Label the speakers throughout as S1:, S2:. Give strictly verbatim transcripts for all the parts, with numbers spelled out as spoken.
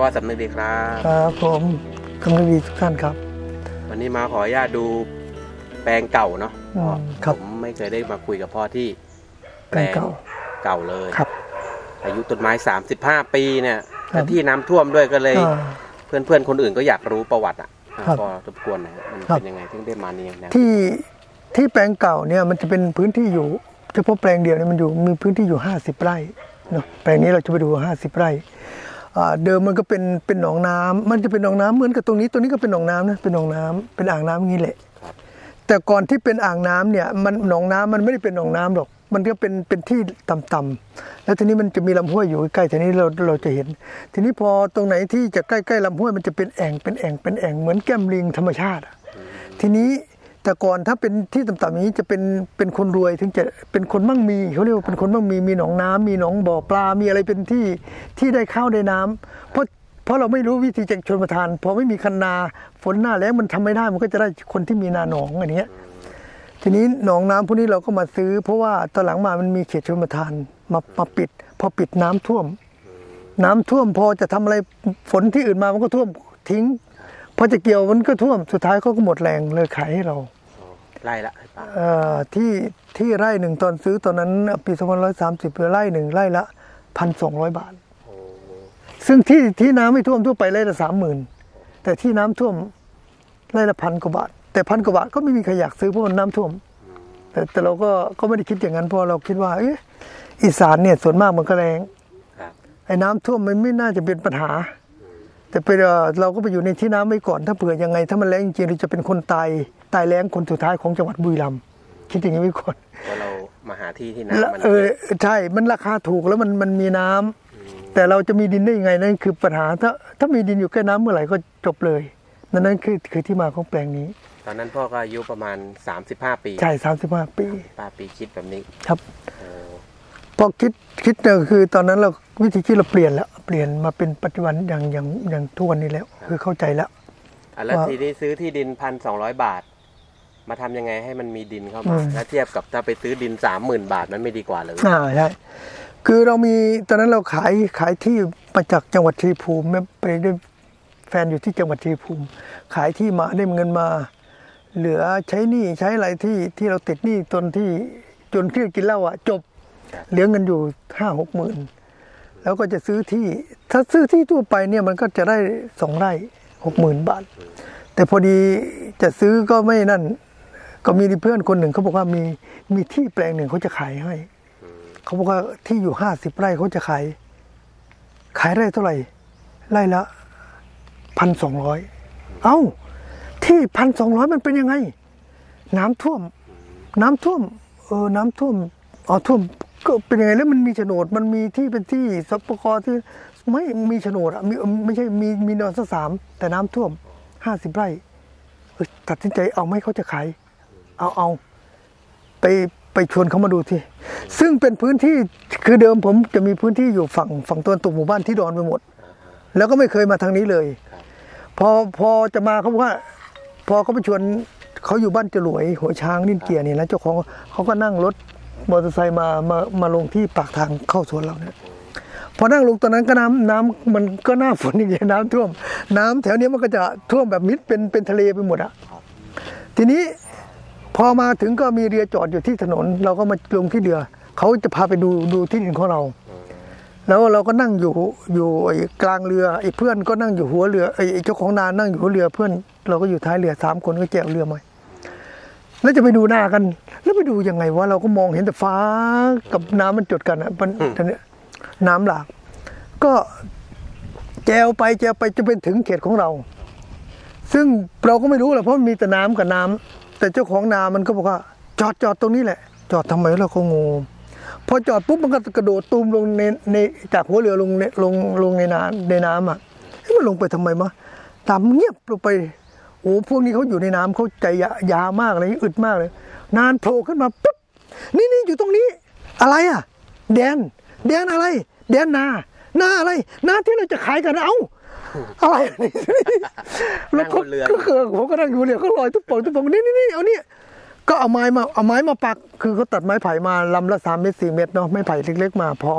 S1: พ่อสำนึกดีครับ
S2: ครับผมสำนึกดีทุกท่านครับ
S1: วันนี้มาขออนุญาตดูแปลงเก่าเนาะ
S2: ผม
S1: ไม่เคยได้มาคุยกับพ่อที่
S2: แปลงเก่า
S1: เก่าเลย
S2: ครับ
S1: อายุต้นไม้สามสิบห้าปีเนี่ยแต่ที่น้ำท่วมด้วยก็เลยเพื่อนเพื่อนคนอื่นก็อยากรู้ประวัติอ่ะก็รบกวนหน่อยมันเป็นยังไงถึงได้มาเนี่ยนะ
S2: ที่ที่แปลงเก่าเนี่ยมันจะเป็นพื้นที่อยู่เฉพาะแปลงเดียวเนี่ยมันอยู่มีพื้นที่อยู่ห้าสิบไร่เนาะแปลงนี้เราจะไปดูห้าสิบไร่เดิมมันก็เป็นเป็นหนองน้ำมันจะเป็นหนองน้ำเหมือนกับตรงนี้ตรงนี้ก็เป็นหนองน้ำนะเป็นหนองน้ำเป็นอ่างน้ำอย่างนี้แหละแต่ก่อนที่เป็นอ่างน้ำเนี่ยมันหนองน้ำมันไม่ได้เป็นหนองน้ำหรอกมันก็เป็นเป็นที่ต่ำๆแล้วทีนี้มันจะมีลำห้วยอยู่ใกล้ๆทีนี้เราเราจะเห็นทีนี้พอตรงไหนที่จะใกล้ๆลำห้วยมันจะเป็นแอ่งเป็นแอ่งเป็นแอ่งเหมือนแก้มลิงธรรมชาติทีนี้แต่ก่อนถ้าเป็นที่ต่ำๆอย่างนี้จะเป็นเป็นคนรวยถึงจะเป็นคนมั่งมีเขาเรียกว่าเป็นคนมั่งมีมีหนองน้ำมีหนองบ่อปลามีอะไรเป็นที่ที่ได้ข้าวได้น้ำเพราะเพราะเราไม่รู้วิธีจากชนประทานพอไม่มีคันนาฝนหน้าแล้งมันทำไม่ได้มันก็จะได้คนที่มีนาหนองอันนี้ทีนี้หนองน้ำพวกนี้เราก็มาซื้อเพราะว่าตอนหลังมามันมีเขตชลประทานมามาปิดพอปิดน้ำท่วมน้ำท่วมพอจะทำอะไรฝนที่อื่นมามันก็ท่วมทิ้งพอจะเกี่ยวมันก็ท่วมสุดท้ายเขาก็หมดแรงเลยขายให้เรา
S1: ไร่ละ
S2: ที่ที่ไร่หนึ่งตอนซื้อตอนนั้นปีสองพันร้อยสามสิบไร่หนึ่งไร่ละพันสองร้อยบาทซึ่งที่ที่น้ำไม่ท่วมทั่วไปไร่ละสามหมื่นแต่ที่น้ำท่วมไร่ละพันกว่าบาทแต่พันกว่าบาทก็ไม่มีใครอยากซื้อเพราะมันน้ำท่วมแต่แต่เราก็ก็ไม่ได้คิดอย่างนั้นเพราะเราคิดว่าเอออีสานเนี่ยส่วนมากมันก็แรงไอ้น้ำท่วมมันไม่น่าจะเป็นปัญหาแต่ไปเราก็ไปอยู่ในที่น้ำไว้ก่อนถ้าเผื่อยังไงถ้ามันแรงจริงๆเราจะเป็นคนตายตายแรงคนสุดท้ายของจังหวัดบุรีรัมย์คิดอย่างนี้ไว้ก่อน
S1: ว่าเรามาหาที่ที่น้ำมัน
S2: เออใช่มันราคาถูกแล้วมันมันมีน้ำแต่เราจะมีดินได้ยังไงนั่นคือปัญหาถ้าถ้ามีดินอยู่ใกล้น้ำเมื่อไหร่ก็จบเลยนั่นนั่นคือคือที่มาของแปลงนี้
S1: ตอนนั้นพ่อก็อายุประมาณสามสิบห้าปี
S2: ใช่สามสิบห้าปี
S1: ป้าปีคิดแบบนี้
S2: ครับพอคิดคิดเนี่ยคือตอนนั้นเราวิธีคิดเราเปลี่ยนแล้วเปลี่ยนมาเป็นปัจจุบันอย่างอย่างอย่างทุกวันนี้แล้วคือเข้าใจแล้ว
S1: แล้วทีนี้ซื้อที่ดินพันสองร้อยบาทมาทำยังไงให้มันมีดินเข้ามาแล้วเทียบกับถ้าไปซื้อดินสามหมื่นบาทมันไม่ดีกว่าเลย
S2: อ่าใช่คือเรามีตอนนั้นเราขายขายที่มาจากจังหวัดชัยภูมิไปได้แฟนอยู่ที่จังหวัดชัยภูมิขายที่มาได้เงินมาเหลือใช้หนี้ใช้อะไรที่ที่เราติดหนี้ตนที่จนเครียดกินเหล้าอ่ะจบเหลือเงินอยู่ห้าหกหมื่นแล้วก็จะซื้อที่ถ้าซื้อที่ทั่วไปเนี่ยมันก็จะได้สองไร่หกหมื่นบาทแต่พอดีจะซื้อก็ไม่นั่นก็มีเพื่อนคนหนึ่งเขาบอกว่ามีมีที่แปลงหนึ่งเขาจะขายให้เขาบอกว่าที่อยู่ห้าสิบไร่เขาจะขายขายไร่เท่าไหร่ไร่ละพันสองร้อยเอ้าที่พันสองร้อยมันเป็นยังไงน้ำท่วมน้ำท่วมเออน้ำท่วมอ๋อท่วมก็เป็นยังไงแล้วมันมีโฉนดมันมีที่เป็นที่สปกที่ไม่มีโฉนดอ่ะมีไม่ใช่มีมีนอนสักสามแต่น้ำท่วมห้าสิบไร่ตัดสินใจเอาไม่เขาจะขายเอาเอาไปไปชวนเขามาดูที่ซึ่งเป็นพื้นที่คือเดิมผมจะมีพื้นที่อยู่ฝั่งฝั่งตะวันตกหมู่บ้านที่ดอนไปหมดแล้วก็ไม่เคยมาทางนี้เลยพอพอจะมาเขาบอกว่าพอเขาไปชวนเขาอยู่บ้านจรวยหัวช้างนิ่นเกียร์นี่นะเจ้าของเขาก็นั่งรถมอเตอร์ไซค์มามามาลงที่ปากทางเข้าสวนเราเนี่ยพอนั่งลงตอนนั้นก็น้ำน้ำมันก็หน้าฝนอย่างเงี้ยน้ำท่วมน้ำแถวนี้มันก็จะท่วมแบบมิดเป็นเป็นทะเลไปหมดอ่ะทีนี้พอมาถึงก็มีเรือจอดอยู่ที่ถนนเราก็มาลงที่เรือเขาจะพาไปดูดูที่ดินของเราแล้วเราก็นั่งอยู่อยู่กลางเรือไอ้เพื่อนก็นั่งอยู่หัวเรือไอ้เจ้าของนานั่งอยู่หัวเรือเพื่อนเราก็อยู่ท้ายเรือสามคนก็แจวเรือมาแล้วจะไปดูหน้ากันแล้วไปดูยังไงวะเราก็มองเห็นแต่ฟ้ากับน้ำมันจดกันอ่ะมันเนี่ยน้ำหลากก็แจวไปแจวไปจะเป็นถึงเขตของเราซึ่งเราก็ไม่รู้แหละเพราะมันมีแต่น้ำกับน้ำแต่เจ้าของนามันก็บอกว่าจอดจอดตรงนี้แหละจอดทำไมเราก็งงพอจอดปุ๊บมันก็กระโดดตูมลงในในจากหัวเรือลงในลงลงในน้ำในน้ำอ่ะมันลงไปทำไมมะตามเงียบลงไปโอ้พวกนี้เขาอยู่ในน้ำเขาใจยามากเลยอึดมากเลยนานโผล่ขึ้นมาปุ๊บนี่นี่อยู่ตรงนี้อะไรอ่ะแดนแดนอะไรแดนนานาอะไรนาที่เราจะขายกันเอ้าอะไรนี่แล้วก็ก็คือผมก็นั่งอยู่เรือก็ลอยตุ๊บป่องตุ๊บป่องนี่นี่นี่เอาเนี่ยก็เอาไม้มาเอาไม้มาปักคือเขาตัดไม้ไผ่มาลำละสามเมตรสี่เมตรเนาะไม้ไผ่เล็กๆมาพร้อมอ่ะ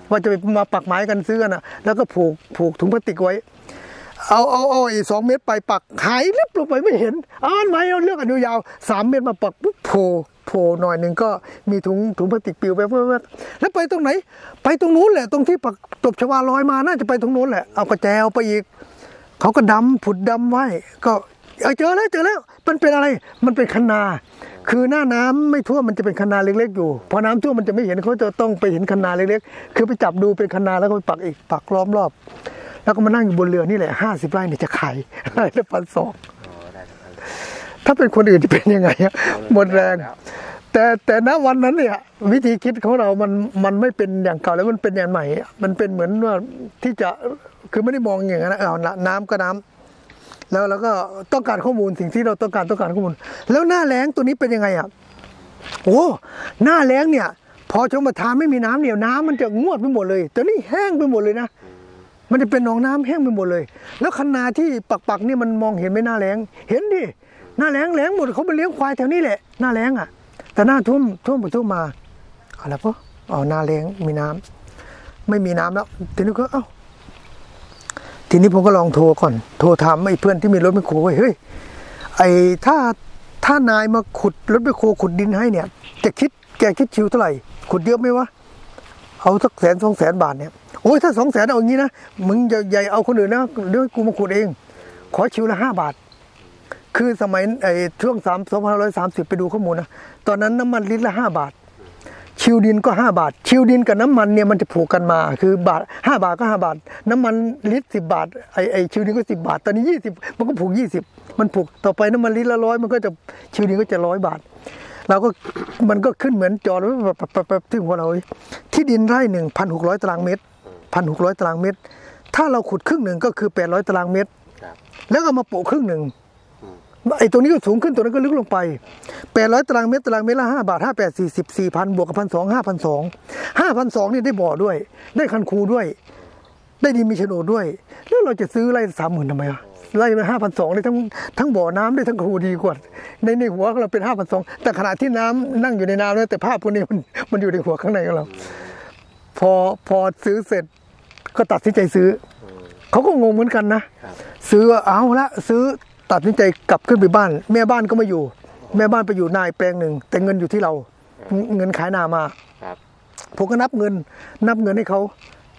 S2: ว่าจะไปมาปักไม้กันซื้อกันนะแล้วก็ผูกผูกถุงพลาสติกไว้เอาเอาเอาไอ้สองเมตรไปปักหายลิบลงไปไม่เห็นอ้านไหมเอาเลือกอันยาวสามเมตรมาปักปุ๊บโผล่โผล่หน่อยหนึ่งก็มีถุงถุงพลาสติกปลิวไปเพื่อแล้วไปตรงไหนไปตรงนู้นแหละตรงที่ปักตบชวาลอยมาน่าจะไปตรงนู้นแหละเอากระแจเอาไปอีกเขาก็ดำผุดดำไว้ก็เจอแล้วเจอแล้วมันเป็นอะไรมันเป็นคะนาคือหน้าน้ำไม่ท่วมมันจะเป็นคะนาเล็กๆอยู่พอน้ำท่วมมันจะไม่เห็นเขาจะต้องไปเห็นคะนาเล็กๆคือไปจับดูเป็นคะนาแล้วก็ไปปักอีกปักล้อมรอบแล้วก็มานั่งอยู่บนเรือนี่แหละห้าสิบไร่เนี่ยจะขายไร่ละพันสองถ้าเป็นคนอื่นจะเป็นยังไงอะหมดแรงแต่แต่ณวันนั้นเนี่ยวิธีคิดของเรามันมันไม่เป็นอย่างเก่าแล้วมันเป็นอย่างใหม่มันเป็นเหมือนว่าที่จะคือไม่ได้มองอย่างนั้นเอาน้ำก็น้ำแล้วเราก็ต้องการข้อมูลสิ่งที่เราต้องการต้องการข้อมูลแล้วหน้าแล้งตัวนี้เป็นยังไงอ่ะโอ้หน้าแล้งเนี่ยพอชมประทานไม่มีน้ำเนี่ยน้ำมันจะงวดไปหมดเลยตัวนี้แห้งไปหมดเลยนะมันจะเป็นหนองน้ำแห้งไปหมดเลยแล้วคันนาที่ปักปักนี่มันมองเห็นไหมหน้าแล้งเห็นดิหน้าแล้งแล้งหมดเขาไปเลี้ยงควายแถวนี้แหละหน้าแล้งอ่ะแต่หน้าท่วมท่วมไปท่วมมาอะไรปะอ๋อหน้าแล้งมีน้ำไม่มีน้ำแล้วทีนี้ก็เอ้าทีนี้ผมก็ลองโทรก่อนโทรถามไอ้เพื่อนที่มีรถแมคโครว่าเฮ้ยไอ้ถ้าถ้านายมาขุดรถแมคโครขุดดินให้เนี่ยจะคิดแกคิดชิวเท่าไหร่ขุดเยอะไหมวะเอาสักแสนสองแสนบาทเนี่ยโอ้ยถ้าสองแสนเอาอย่างนี้นะมึงอย่าใหญ่เอาคนอื่นนะเดี๋ยวกูมาขุดเองขอชิวละห้าบาทคือสมัยไอ้ช่วงสามสองพันห้าร้อยสามสิบไปดูข้อมูลนะตอนนั้นน้ำมันลิตรละห้าบาทชิวดินก็ห้าบาทชิวดินกับน้ำมันเนี่ยมันจะผูกกันมาคือบาทห้าบาทก็ห้าบาทน้ำมันลิตรสิบบาทไอไอชิวดินก็สิบบาทตอนนี้ยี่สิบมันก็ผูกยี่สิบมันผูกต่อไปน้ำมันลิตรละร้อยมันก็จะชิวดินก็จะร้อยบาทเราก็มันก็ขึ้นเหมือนจอแบบแบบแบบที่หัวเราที่ดินไร่หนึ่งพันหกร้อยตารางเมตรพันหกร้อยตารางเมตรถ้าเราขุดครึ่งหนึ่งก็คือแปดร้อยตารางเมตรแล้วก็มาโปะครึ่งหนึ่งไอ้ตรงนี้ก็สูงขึ้นตัวนั้นก็ลึกลงไปแปดร้อยตารางเมตรตารางเมตรละห้าบาทห้าแปดสี่สิบสี่พันบวกกับพันสองห้าพันสองห้าพันสองนี่ได้บ่อด้วยได้คันคูด้วยได้ดินมีโฉนดด้วยแล้วเราจะซื้อไร่สามหมื่นทำไมวะไร่ละห้าพันสองได้ทั้งทั้งบ่อน้ำได้ทั้งคูดีกว่าในในหัวของเราเป็นห้าพันสองแต่ขณะที่น้ำนั่งอยู่ในน้ำแล้วแต่ภาพพวกนี้มันมันอยู่ในหัวข้างในของเราพอพอซื้อเสร็จก็ตัดสินใจซื้อเขาก็งงเหมือนกันนะซื้อเอาละซื้อตัดสินใจกลับขึ้นไปบ้านแม่บ้านก็ไม่อยู่แม่บ้านไปอยู่นายแปลงหนึ่งแต่เงินอยู่ที่เราเงินขายนามาผมก็นับเงินนับเงินให้เขา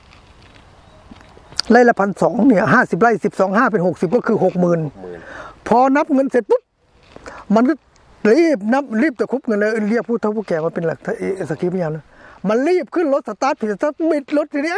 S2: ไร่ละพันสองเนี่ยห้าสิบไร่สิบสองห้าเป็นหกสิบก็คือหกหมื่นพอนับเงินเสร็จปุ๊บมันก็รีบนับรีบจะคุบเงินเลยเรียกผู้เฒ่าผู้แก่มาเป็นหลักสักขีพยานนะมันรีบขึ้นรถสตาร์ทผิดสตาร์ทมิดรถทีนี้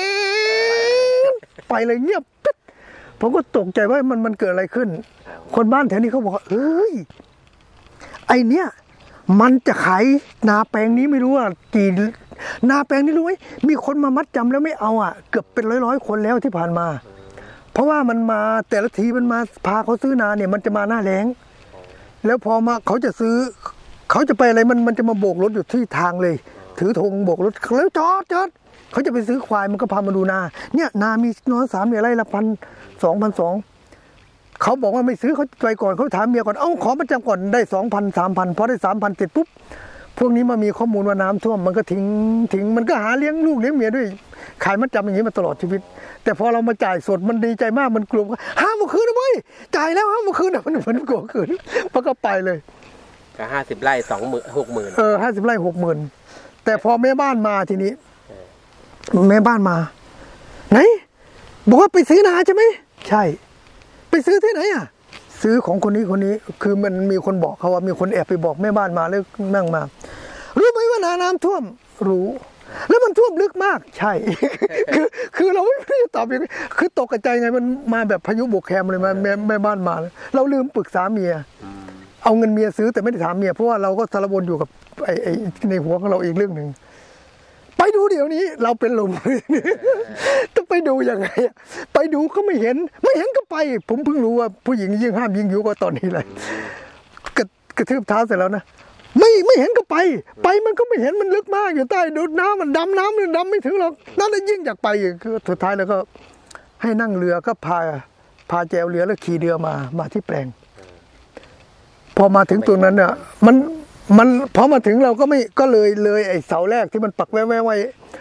S2: ไปเลยเงียบผมก็ตกใจว่ามันมันเกิดอะไรขึ้นคนบ้านแถวนี้เขาบอกเอ้ยไอเนี้ยมันจะขายนาแปลงนี้ไม่รู้ว่ากี่นาแปลงนี้รู้ไหมมีคนมามัดจำแล้วไม่เอาอ่ะเกือบเป็นร้อยร้อยคนแล้วที่ผ่านมาเพราะว่ามันมาแต่ละทีมันมาพาเขาซื้อนาเนี่ยมันจะมาหน้าแล้งแล้วพอมาเขาจะซื้อเขาจะไปอะไรมันมันจะมาโบกรถอยู่ที่ทางเลยถือธงโบกรถแล้วจอดจอดเขาจะไปซื้อควายมันก็พามาดูนาเนี่ยนามีน้อยสามเนี่ยไร่ละพันสองพันสองเขาบอกว่าไม่ซื้อเขาไปก่อนเขาถามเมียก่อนเอ้าขอมาจำก่อนได้สองพันสามพันพอได้สามพันเสร็จปุ๊บพวกนี้มามีข้อมูลว่าน้ำท่วมมันก็ทิ้งทิ้งมันก็หาเลี้ยงลูกเลี้ยงเมียด้วยขายมัดจำอย่างนี้มาตลอดชีวิตแต่พอเรามาจ่ายสดมันดีใจมากมันกลัวห้าโมงคืนนะเว้ยจ่ายแล้วห้าโมงคืนนะมันมันกลัวคืนมันก็ไปเลย
S1: ก็ห้าสิบไร่สองหมื่นหกหมื่น
S2: เออห้าสิบไร่หกหมื่นแต่พอแม่บ้านมาทีนี้แม่บ้านมาไหนบอกว่าไปซื้อนาใช่ไหมใช่ไปซื้อที่ไหนอ่ะซื้อของคนนี้คนนี้คือมันมีคนบอกเขาว่ามีคนแอบไปบอกแม่บ้านมาแล้วนั่งมารู้ไหมว่านาน้ำท่วมรู้แล้วมันท่วมลึกมากใช่คือคือเราไม่ได้ตอบอย่างนี้คือตกใจไงมันมาแบบพายุบกแคมเลยมาแม่แม่บ้านมาเราลืมปรึกษาเมียเอาเงินเมียซื้อแต่ไม่ได้ถามเมียเพราะว่าเราก็สารวนอยู่กับไอ้ไอ้ในหัวของเราอีกเรื่องหนึ่งไปดูเดี๋ยวนี้เราเป็นลมต้องไปดูยังไงไปดูก็ไม่เห็นไม่เห็นก็ไปผมเพิ่งรู้ว่าผู้หญิงยิ่งห้ามยิ่งยุก็ตอนนี้เลยกระกระทืบเท้าเสร็จแล้วนะไม่ไม่เห็นก็ไปไปมันก็ไม่เห็นมันลึกมากอยู่ใต้ดูน้ำมันดำน้ำมันดำไม่ถึงหรอกนั่นเลยยิ่งอยากไปคือสุดท้ายแล้วก็ให้นั่งเรือก็พาพาแจวเรือแล้วขี่เรือมามาที่แปลงพอมาถึงตรงนั้นเนี่ยมันมันพอมาถึงเราก็ไม่ก็เลยเลยไอ้เสาแรกที่มันปักแว่ๆไว้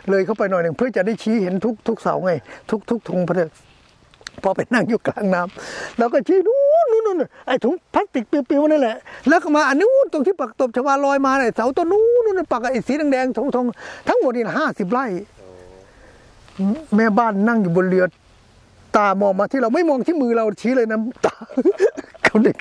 S2: เลยเข้าไปหน่อยหนึ่งเพื่อจะได้ชี้เห็นทุกทุกเสาไงทุกทุกธงพระเดชพอไปนั่งอยู่กลางน้ำแล้วก็ชี้นู้นนู้นนู้นไอ้ถุงพลาสติกปิวๆนั่นแหละแล้วก็มาอันนู้นตรงที่ปักตบชวาลอยมาเนี่ยเสาต้นนู้นนู้นปักไอ้สีแดงๆทงทงทั้งหมดนี่ห้าสิบไร่แม่บ้านนั่งอยู่บนเรือตามองมาที่เราไม่มองที่มือเราชี้เลยน้ำตาเขาเด็ก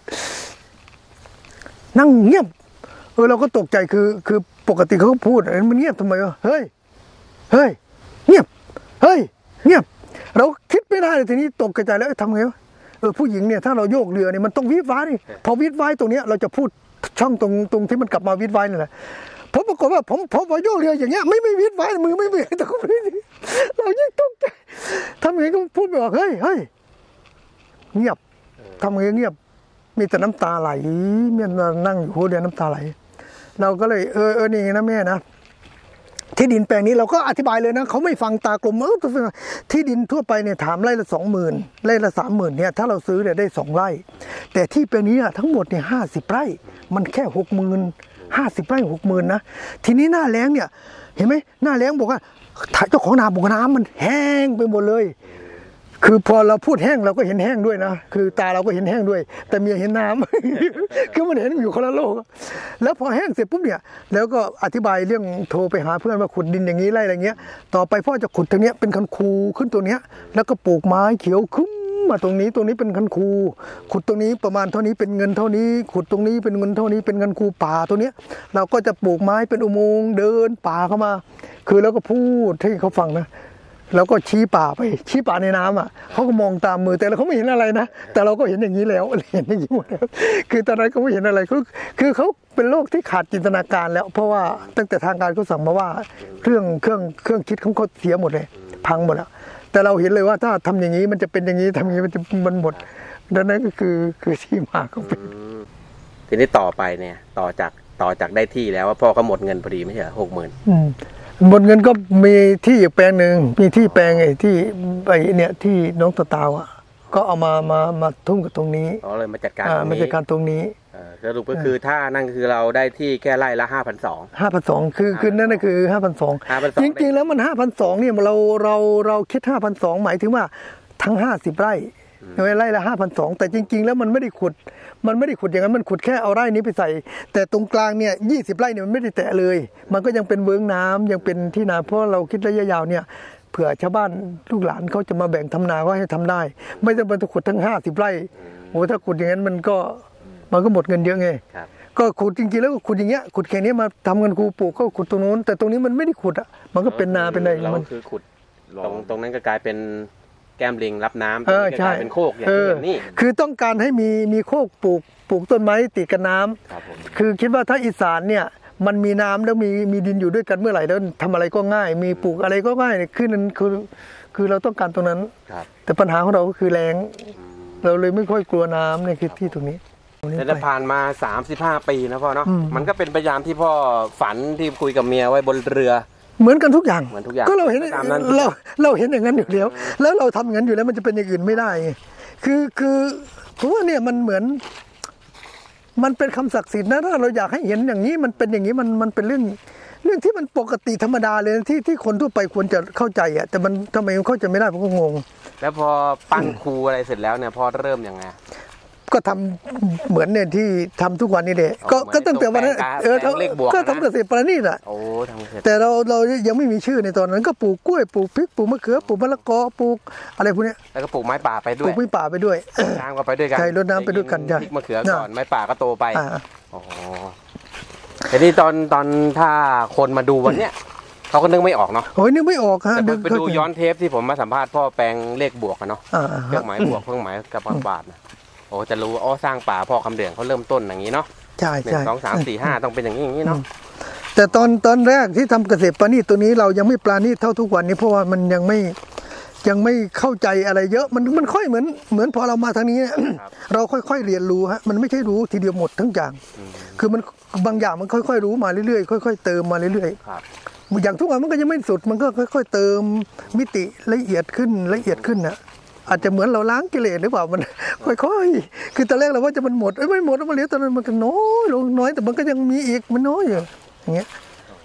S2: นั่งเงียบเออเราก็ตกใจคือคือปกติเขาพูดมันเงียบทำไมวะเฮ้ยเฮ้ยเงียบเฮ้ยเงียบเราคิดไม่ได้เลยทีนี้ตกใจแล้วทำไงวะเออผู้หญิงเนี่ยถ้าเราโยกเรือเนี่ยมันต้องวิดไว้ดิพอวิดไว้ตรงเนี้ยเราจะพูดช่องตรงตรงที่มันกลับมาวิดไว้นี่แหละผมปรากฏว่าผมผมพอโยกเรืออย่างเงี้ยไม่ไม่วิดไว้มือไม่ไม่แต่ก็ไม่เรายิ่งตกใจทำไงก็พูดไม่ออกเฮ้ยเฮ้ยเงียบทำไงเงียบมีแต่น้ำตาไหลเมียนั่งอยู่หัวเรือน้ำตาไหลเราก็เลยเออเออนี่นะแม่นะที่ดินแปลงนี้เราก็อธิบายเลยนะเขาไม่ฟังตากลมเออที่ดินทั่วไปเนี่ยถามไร่ละสองหมื่นไร่ละสามหมื่นเนี่ยถ้าเราซื้อเนี่ยได้สองไร่แต่ที่แปลงนี้ทั้งหมดเนี่ยห้าสิบไร่มันแค่หกหมื่นห้าสิบไร่หกหมื่นนะทีนี้หน้าแล้งเนี่ยเห็นไหมหน้าแล้งบอกว่าเจ้าของนาบอกน้ำมันแห้งไปหมดเลยคือพอเราพูดแห้งเราก็เห็นแห้งด้วยนะคือตาเราก็เห็นแห้งด้วยแต่เมียเห็นน้ำ คือมันเห็นอยู่คนละโลกแล้วพอแห้งเสร็จปุ๊บเนี่ยแล้วก็อธิบายเรื่องโทรไปหาเพื่อนว่าขุดดินอย่างนี้ไรอะไรเงี้ยต่อไปพ่อจะขุดตรงเนี้ยเป็นคันคูขึ้นตัวเนี้ยแล้วก็ปลูกไม้เขียวคุ้มมาตรงนี้ตรงนี้เป็นคันคูขุดตรงนี้ประมาณเท่านี้เป็นเงินเท่านี้ขุดตรงนี้เป็นเงินเท่านี้เป็นคันคูป่าตัวเนี้ยเราก็จะปลูกไม้เป็นอุโมงค์เดินป่าเข้ามาคือแล้วก็พูดให้เขาฟังนะแล้วก็ชี้ป่าไปชี้ป่าในน้ำอ่ะเขาก็มองตามมือแต่เราเขาไม่เห็นอะไรนะแต่เราก็เห็นอย่างนี้แล้วเห็นอย่างนี้หมดแล้วคือตอนนั้นเขาไม่เห็นอะไรคือคือเขาเป็นโรคที่ขาดจินตนาการแล้วเพราะว่าตั้งแต่ทางการเขาสั่งมาว่าเครื่องเครื่องเครื่องคิดของเขาเสียหมดเลยพังหมดแล้วแต่เราเห็นเลยว่าถ้าทำอย่างนี้มันจะเป็นอย่างนี้ทำอย่างนี้มันจะมันหมดดังนั้นก็คือคือที่มาของเป็น
S1: ทีนี้ต่อไปเนี่ยต่อจากต่อจากได้ที่แล้วว่าพ่อเขาหมดเงินพอดีไม่ใช่หกหมื่น
S2: หมดเงินก็มีที่อีกแปลงหนึ่งมีที่แปลงไอ้ที่ไอ้เนี่ยที่น้องตะตาวอ่ะก็เอามามามาทุ่มกับตรงนี้
S1: อ๋อเลยมาจัดการตรงนี้
S2: มาจัดการตรงนี้
S1: สรุปก็คือถ้านั่นคือเราได้ที่แค่ไร่ละห้าพันสอง
S2: ห้าพันสองคือคือนั่นคือห้าพันสองจริงๆแล้วมันห้าพันสองเนี่ยเราเราเราคิดห้าพันสองหมายถึงว่าทั้งห้าสิบไร่ไร่ละห้าพันสองแต่จริงๆแล้วมันไม่ได้ขุดมันไม่ได้ขุดอย่างนั้นมันขุดแค่เอาไร่นี้ไปใส่แต่ตรงกลางเนี่ยยี่สิบไร่เนี่ยมันไม่ได้แตะเลยมันก็ยังเป็นเวิ้งน้ำยังเป็นที่นาเพราะเราคิดระยะยาวเนี่ยเผื่อชาวบ้านลูกหลานเขาจะมาแบ่งทำนาก็ให้ทำได้ไม่จำเป็นต้องขุดทั้งห้าสิบไร่โอ้ถ้าขุดอย่างนั้นมันก็มันก็หมดเงินเยอะไงก็ขุดจริงๆแล้วก็ขุดอย่างเงี้ยขุดแค่นี้มาทำเงินครูปลูกก็ขุดตรงนู้นแต่ตรงนี้มันไม่ได้ขุดอ่ะมันก็เป็นนาเป็นอะไร
S1: มันคือขุดตรงตรงนั้นก็กลายเป็นแก้มลิงรับน้ำ
S2: เออใช่
S1: เป็นโคกอย่างนี้
S2: คือต้องการให้มีมีโคกปลูกปลูกต้นไม้ติดกับน้ำคือคิดว่าถ้าอีสานเนี่ยมันมีน้ำแล้วมีมีดินอยู่ด้วยกันเมื่อไหร่แล้วทำอะไรก็ง่ายมีปลูกอะไรก็ง่ายคือนั้นคือคือเราต้องการตรงนั้นแต่ปัญหาของเราก็คือแรงเราเลยไม่ค่อยกลัวน้ำเนี่ยคือที่ตรงนี้
S1: แต่ผ่านมาสามสิบห้าปีนะพ่อเนาะมันก็เป็นพยายามที่พ่อฝันที่คุยกับเมียไว้บนเรือ
S2: เหมือนกันทุกอย่าง
S1: เหมือนทุกอย่าง
S2: ก็เราเห็นเราเราเห็นอย่างนั้นอยู่แล้วแล้วเราทำอย่างนั้นอยู่แล้วมันจะเป็นอย่างอื่นไม่ได้คือคือเพราะว่าเนี่ยมันเหมือนมันเป็นคำศักดิ์สิทธิ์นะถ้าเราอยากให้เห็นอย่างนี้มันเป็นอย่างนี้มันมันเป็นเรื่องเรื่องที่มันปกติธรรมดาเลยที่ที่คนทั่วไปควรจะเข้าใจอ่ะแต่มันทำไมมันเข้าใจไม่ได้ผมก็งง
S1: แล้วพอปั้นครูอะไรเสร็จแล้วเนี่ยพอเริ่มยังไง
S2: ก็ทำเหมือนเนี่ยที่ทำทุกวันนี้เลยก็ก็ตั้งแต่วันนั้นเออก็ทำเกษตรประณีตอ่ะแต่เราเรายังไม่มีชื่อในตอนนั้นก็ปลูกกล้วยปลูกพริกปลูกมะเขือปลูกมะละกอปลูกอะไรพวกนี้
S1: แล้วก็ปลูกไม้ป่าไปด้วย
S2: ปลูกไม้ป่าไปด้วย
S1: น้ำก็ไปด้วยกัน
S2: ใช่รดน้ำไปด้วยกันใช่
S1: มะเขือก่อนไม้ป่าก็โตไปอ๋อแต่ที่ตอนตอนถ้าคนมาดูวันเนี้ยเขาก็นึกไม่ออกเนาะ
S2: โอ้ยนึกไม่ออกฮะ
S1: แต่ไปดูย้อนเทปที่ผมมาสัมภาษณ์พ่อแปลงเลขบวกกันเนาะเครื่องหมายบวกเครื่องหมายกับบบาทนะโอ้จะรู้อ๋อสร้างป่าพ่อคำเดืองเขาเริ่มต้นอย่างนี้เนาะ
S2: ใช่
S1: ใช่สองสามสี่ห้าต้องเป็นอย่างนี้อย่างนี้เนาะ
S2: แต่ตอนตอนแรกที่ทำเกษตรประณีตตัวนี้เรายังไม่ปราณีตเท่าทุกวันนี้เพราะว่ามันยังไม่ยังไม่เข้าใจอะไรเยอะมันมันค่อยเหมือนเหมือนพอเรามาทางนี้เราค่อยๆเรียนรู้ฮะมันไม่ใช่รู้ทีเดียวหมดทั้งอย่างคือมันบางอย่างมันค่อยๆรู้มาเรื่อยๆค่อยๆเติมมาเรื่อยๆอย่างทุกวันมันก็ยังไม่สุดมันก็ค่อยๆเติมมิติละเอียดขึ้นละเอียดขึ้นนะอาจจะเหมือนเราล้างกิเลสหรือเปล่ามันค่อยๆคือตอนแรกเราว่าจะมันหมดเอ้ยไม่หมดแล้วมันเหลือตอนนั้นมันก็น้อยลงน้อยแต่มันก็ยังมีอีกมันน้อยอยู่อย่างเงี้ย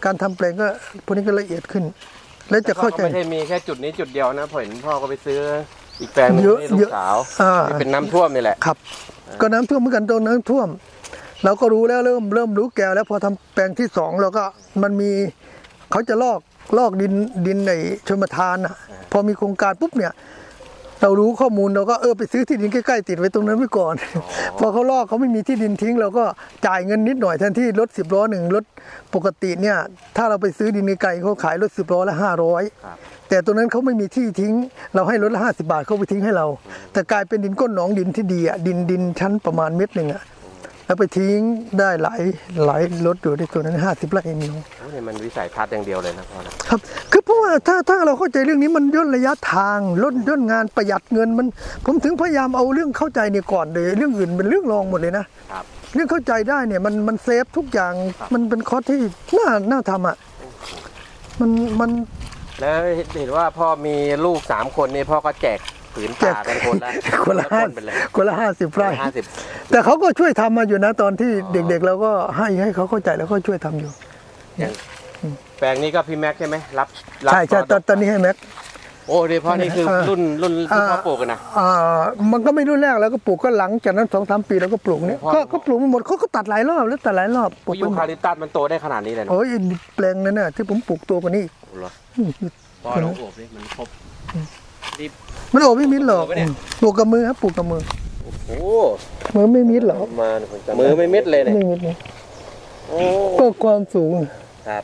S2: การทำแปลงก็พวกนี้ก็ละเอียดขึ้น และจะเข้าใจ
S1: ไม่ใช่มีแค่จุดนี้จุดเดียวนะผมเห็นพ่อก็ไปซื้ออีกแปลงนึงนี่ลูกสาวที่เป็นน้ำท่วมนี่แหละ
S2: ครับก็น้ำท่วมเหมือนกันตรงน้ำท่วมเราก็รู้แล้วเริ่มเริ่มรู้แก้วแล้วพอทำแปลงที่สองเราก็มันมีเขาจะลอกลอกดินดินในชลประทานอ่ะพอมีโครงการปุ๊บเนี่ยเรารู้ข้อมูลเราก็เออไปซื้อที่ดินใกล้ๆติดไว้ตรงนั้นไว้ก่อนพอเขาลอกเขาไม่มีที่ดินทิ้งเราก็จ่ายเงินนิดหน่อยแทนที่รถสิบล้อหนึ่งรถปกติเนี่ยถ้าเราไปซื้อดินไกลเขาขายรถสิบล้อละห้าร้อยแต่ตรงนั้นเขาไม่มีที่ทิ้งเราให้รถละห้าสิบบาทเขาไปทิ้งให้เราแต่กลายเป็นดินก้นหนองดินที่ดีอ่ะดินดินชั้นประมาณเม็ดหนึ่งอ่ะแล้วไปทิ้งได้หลายหลายรถอยู่ในตัวนั้นห้าสิบไร่เองน้อง
S1: นี่มันวิสัยทัศน์อย่างเดียวเลยนะพ่อ
S2: ครับคือเพราะว่าถ้าถ้าเราเข้าใจเรื่องนี้มันย่นระยะทางลดย่นงานประหยัดเงินมันผมถึงพยายามเอาเรื่องเข้าใจเนี่ยก่อนเลยเรื่องอื่นเป็นเรื่องรองหมดเลยนะเรื่องเข้าใจได้เนี่ยมันมันเซฟทุกอย่างมันเป็นคอร์สที่น่าน่าทำอ่ะมันมัน
S1: แล้วเห็นว่าพ่อมีลูกสามคนนี่พ่อก็แจกผืนป่ากันคนละ
S2: คนละห้าคนละห้าสิบไร่แต่เขาก็ช่วยทำมาอยู่นะตอนที่เด็กๆเราก็ให้ให้เขาเข้าใจแล้วก็ช่วยทำอยู่
S1: อย่างแปลงนี้ก็พี่แม็กใช่ไหมรับ
S2: ใช่ใช่ตอนนี้ให้แม็ก
S1: โอ้เดี๋ยวพ่อนี่คือรุ่นรุ่นที่พ่อปลูกกันนะ
S2: อ่ามันก็ไม่รุ่นแรกแล้วก็ปลูกก็หลังจากนั้นสองสามปีแล้วก็ปลูกเนี่ยก็ก็ปลูกหมดเขาก็ตัดหลายรอบแล้วตัดหลายรอบ
S1: ปลูกยูคาลิปตัสมันโตได้ขนาดนี้เลย
S2: โอ้ยแปลงนั้นน่ะที่ผมปลูกตัวกว่านี้
S1: พ่อเราโอบนี่มันครบ
S2: มันโอบไม่มิดหรอกปลูกกับมือครับปลูกกับมือ
S1: โอ้
S2: มือไม่มิดหรอก
S1: มือไม่มิดเลยเนี่ย
S2: ไม่มิดเลยก็ความสูง
S1: ครับ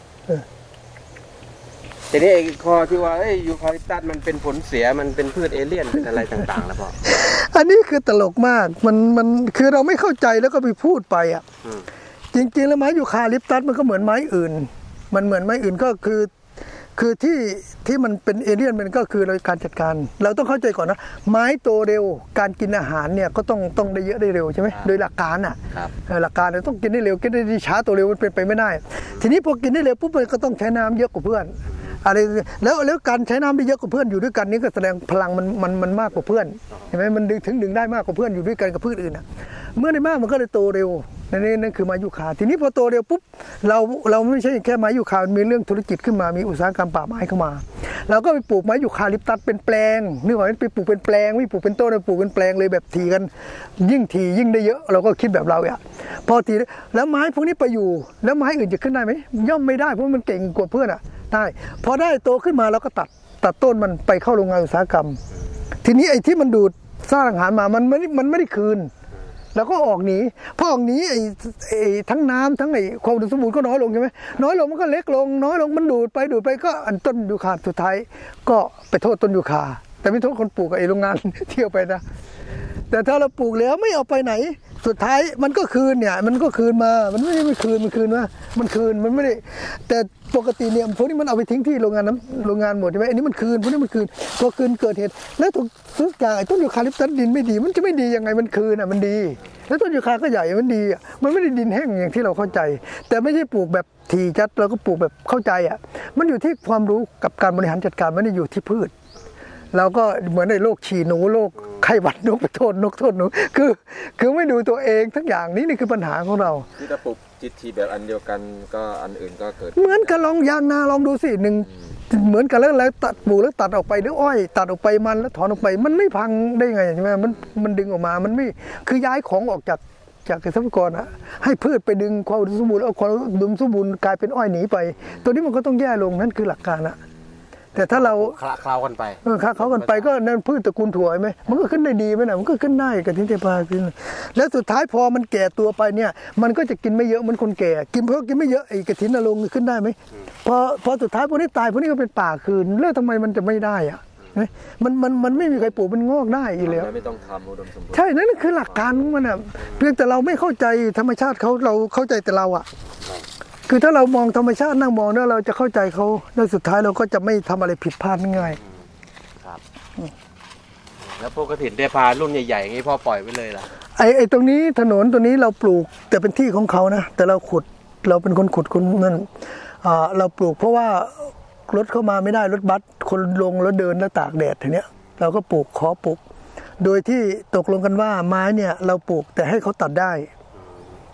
S1: ทีนี้ไอ้ข้อที่ว่าไอ้ยูคาลิปตัสมันเป็นผลเสียมันเป็นพืชเอเลี่ยนเป็นอะไรต่างๆแล้วพ่อ
S2: อันนี้คือตลกมากมันมันคือเราไม่เข้าใจแล้วก็ไปพูดไปอ่ะจริงๆแล้วไม้ยูคาลิปตัสมันก็เหมือนไม้อื่นมันเหมือนไม้อื่นก็คือคือที่ที่มันเป็นเอเลี่ยนมันก็คือการจัดการเราต้องเข้าใจก่อนนะไม้โตเร็วการกินอาหารเนี่ยก็ต้องต้องได้เยอะได้เร็วใช่ไหมโดยหลักการอ่ะหลักการเราต้องกินได้เร็วกินได้ช้าโตเร็วมันเป็นไปไม่ได้ทีนี้พอกินได้เร็วปุ๊บมันก็ต้องใช้น้ำเยอะกว่าเพื่อนอะไรแล้วแล้วการใช้น้ำได้เยอะกว่าเพื่อนอยู่ด้วยกันนี้ก็แสดงพลังมันมันมันมากกว่าเพื่อนเห็นไหมมันดึงถึงดึงได้มากกว่าเพื่อนอยู่ด้วยกันกับพืชอื่นอ่ะเมื่อได้มากมันก็เลยโตเร็วนั่นนั่นคือไม้ยูคาทีนี้พอโตเร็วปุ๊บเราเราไม่ใช่แค่ไม้ยูคามีเรื่องธุรกิจขึ้นมามีอุตสาหกรรมป่าไม้เข้ามาเราก็ไปปลูกไม้ยูคาลิปตัสเป็นแปลงนึกว่าไปปลูกเป็นแปลงไม่ปลูกเป็นต้นเราปลูกเป็นแปลงเลยแบบทีกันยิ่งทียิ่งได้เยอะเราก็คิดแบบเราอ่ะพอทีแล้วไม้พวกนี้ไปอยู่แล้วไม้อื่นจะขึ้นได้ไหมย่อมไม่ได้เพราะมันเก่งกว่าเพื่อนอ่ะได้พอได้โตขึ้นมาเราก็ตัดตัดต้นมันไปเข้าโรงงานอุตสาหกรรมทีนี้ไอ้ที่มันดูดสร้างอาหารมามันไม่มันไม่ได้คืนแล้วก็ออกหนีพอออกหนีไอ้ไอ้ทั้งน้ำทั้งไอ้ความอุดมสมบูรณ์ก็น้อยลงใช่ไหมน้อยลงมันก็เล็กลงน้อยลงมันดูดไปดูดไปก็อันต้นยูคาสุดท้ายก็ไปโทษต้นยูคาแต่ไม่โทษคนปลูกไอ้โรงงานเที่ยวไปนะแต่ถ้าเราปลูกแล้วไม่เอาไปไหนสุดท้ายมันก็คืนเนี่ยมันก็คืนมามันไม่ได้ไม่คืนมันคืนมามันคืนมันไม่ได้แต่ปกติเนี่ยพวกนี้มันเอาไปทิ้งที่โรงงานน้ำโรงงานหมดใช่ไหมอันนี้มันคืนพวกนี้มันคืนพอคืนเกิดเหตุแล้วถูกทุกอย่างไอ้ต้นยูคาลิปตัสดินไม่ดีมันจะไม่ดียังไงมันคืนอ่ะมันดีแล้วต้นยูคาก็ใหญ่มันดีอ่ะมันไม่ได้ดินแห้งอย่างที่เราเข้าใจแต่ไม่ใช่ปลูกแบบทีจัดเราก็ปลูกแบบเข้าใจอ่ะมันอยู่ที่ความรู้กับการบริหารจัดการไม่ได้อยู่ที่พืชเราก็เหมือนในโรคฉี่หนูโรคไข้หวัดนกไปโทษนกโทษหนูคือคือไม่ดูตัวเองทั้งอย่างนี้นี่คือปัญหาของเรา
S3: ที่ถ้าปลูกจิตทีแบบอันเดียวกันก็อันอื่นก็เกิด
S2: เหมือนกับลองยางนาลองดูสิหนึ่งเหมือนกันแล้วแล้วตัดปลูกแล้วตัดออกไปหรืออ้อยตัดออกไปมันแล้วถอนออกไปมันไม่พังได้ไงใช่ไหมมันมันดึงออกมามันไม่คือย้ายของออกจากจากเกษตรกรอะให้พืชไปดึงความอุดมสมบูรณ์เอาความอุดมสมบูรณ์กลายเป็นอ้อยหนีไปตัวนี้มันก็ต้องแย่ลงนั่นคือหลักการอะแต่ถ้าเรา
S1: คละเคล้ากันไป
S2: เออคละเคล้ากันไปก็นั่นพืชตระกูลถั่วไหมมันก็ขึ้นได้ดีไหมนะมันก็ขึ้นได้กับทิ้งเทพาขึ้นแล้วสุดท้ายพอมันแก่ตัวไปเนี่ยมันก็จะกินไม่เยอะเหมือนคนแก่กินเพราะกินไม่เยอะไอ้กระถินนรงค์ขึ้นได้ไหมพอพอสุดท้ายพวกนี้ตายพวกนี้ก็เป็นป่าคืนแล้วทำไมมันจะไม่ได้อ่ะมันมันมันไม่มีใครปลูกมันงอกได้อีกแล้ว
S3: ไม่ต้องทำอุดมสมบูรณ์
S2: ใช่นั่นคือหลักการของมันอ่ะเพียงแต่เราไม่เข้าใจธรรมชาติเขาเราเข้าใจแต่เราอ่ะคือถ้าเรามองธรรมชาตินั่งมองแล้วเราจะเข้าใจเขาแล้วสุดท้ายเราก็จะไม่ทำอะไรผิดพลาดง่าย
S1: ครับแล้วพวกกระถิ่นเทพารุ่นใหญ่ๆอย่างนี้พ่อปล่อยไว้เลยล่ะ
S2: ไอ้ไอ้ตรงนี้ถนนตัวนี้เราปลูกแต่เป็นที่ของเขานะแต่เราขุดเราเป็นคนขุดคนนั่นอ่าเราปลูกเพราะว่ารถเข้ามาไม่ได้รถบัสคนลงแล้วเดินแล้วตากแดดทีเนี้ยเราก็ปลูกขอปลูกโดยที่ตกลงกันว่าไม้เนี่ยเราปลูกแต่ให้เขาตัดได้แต่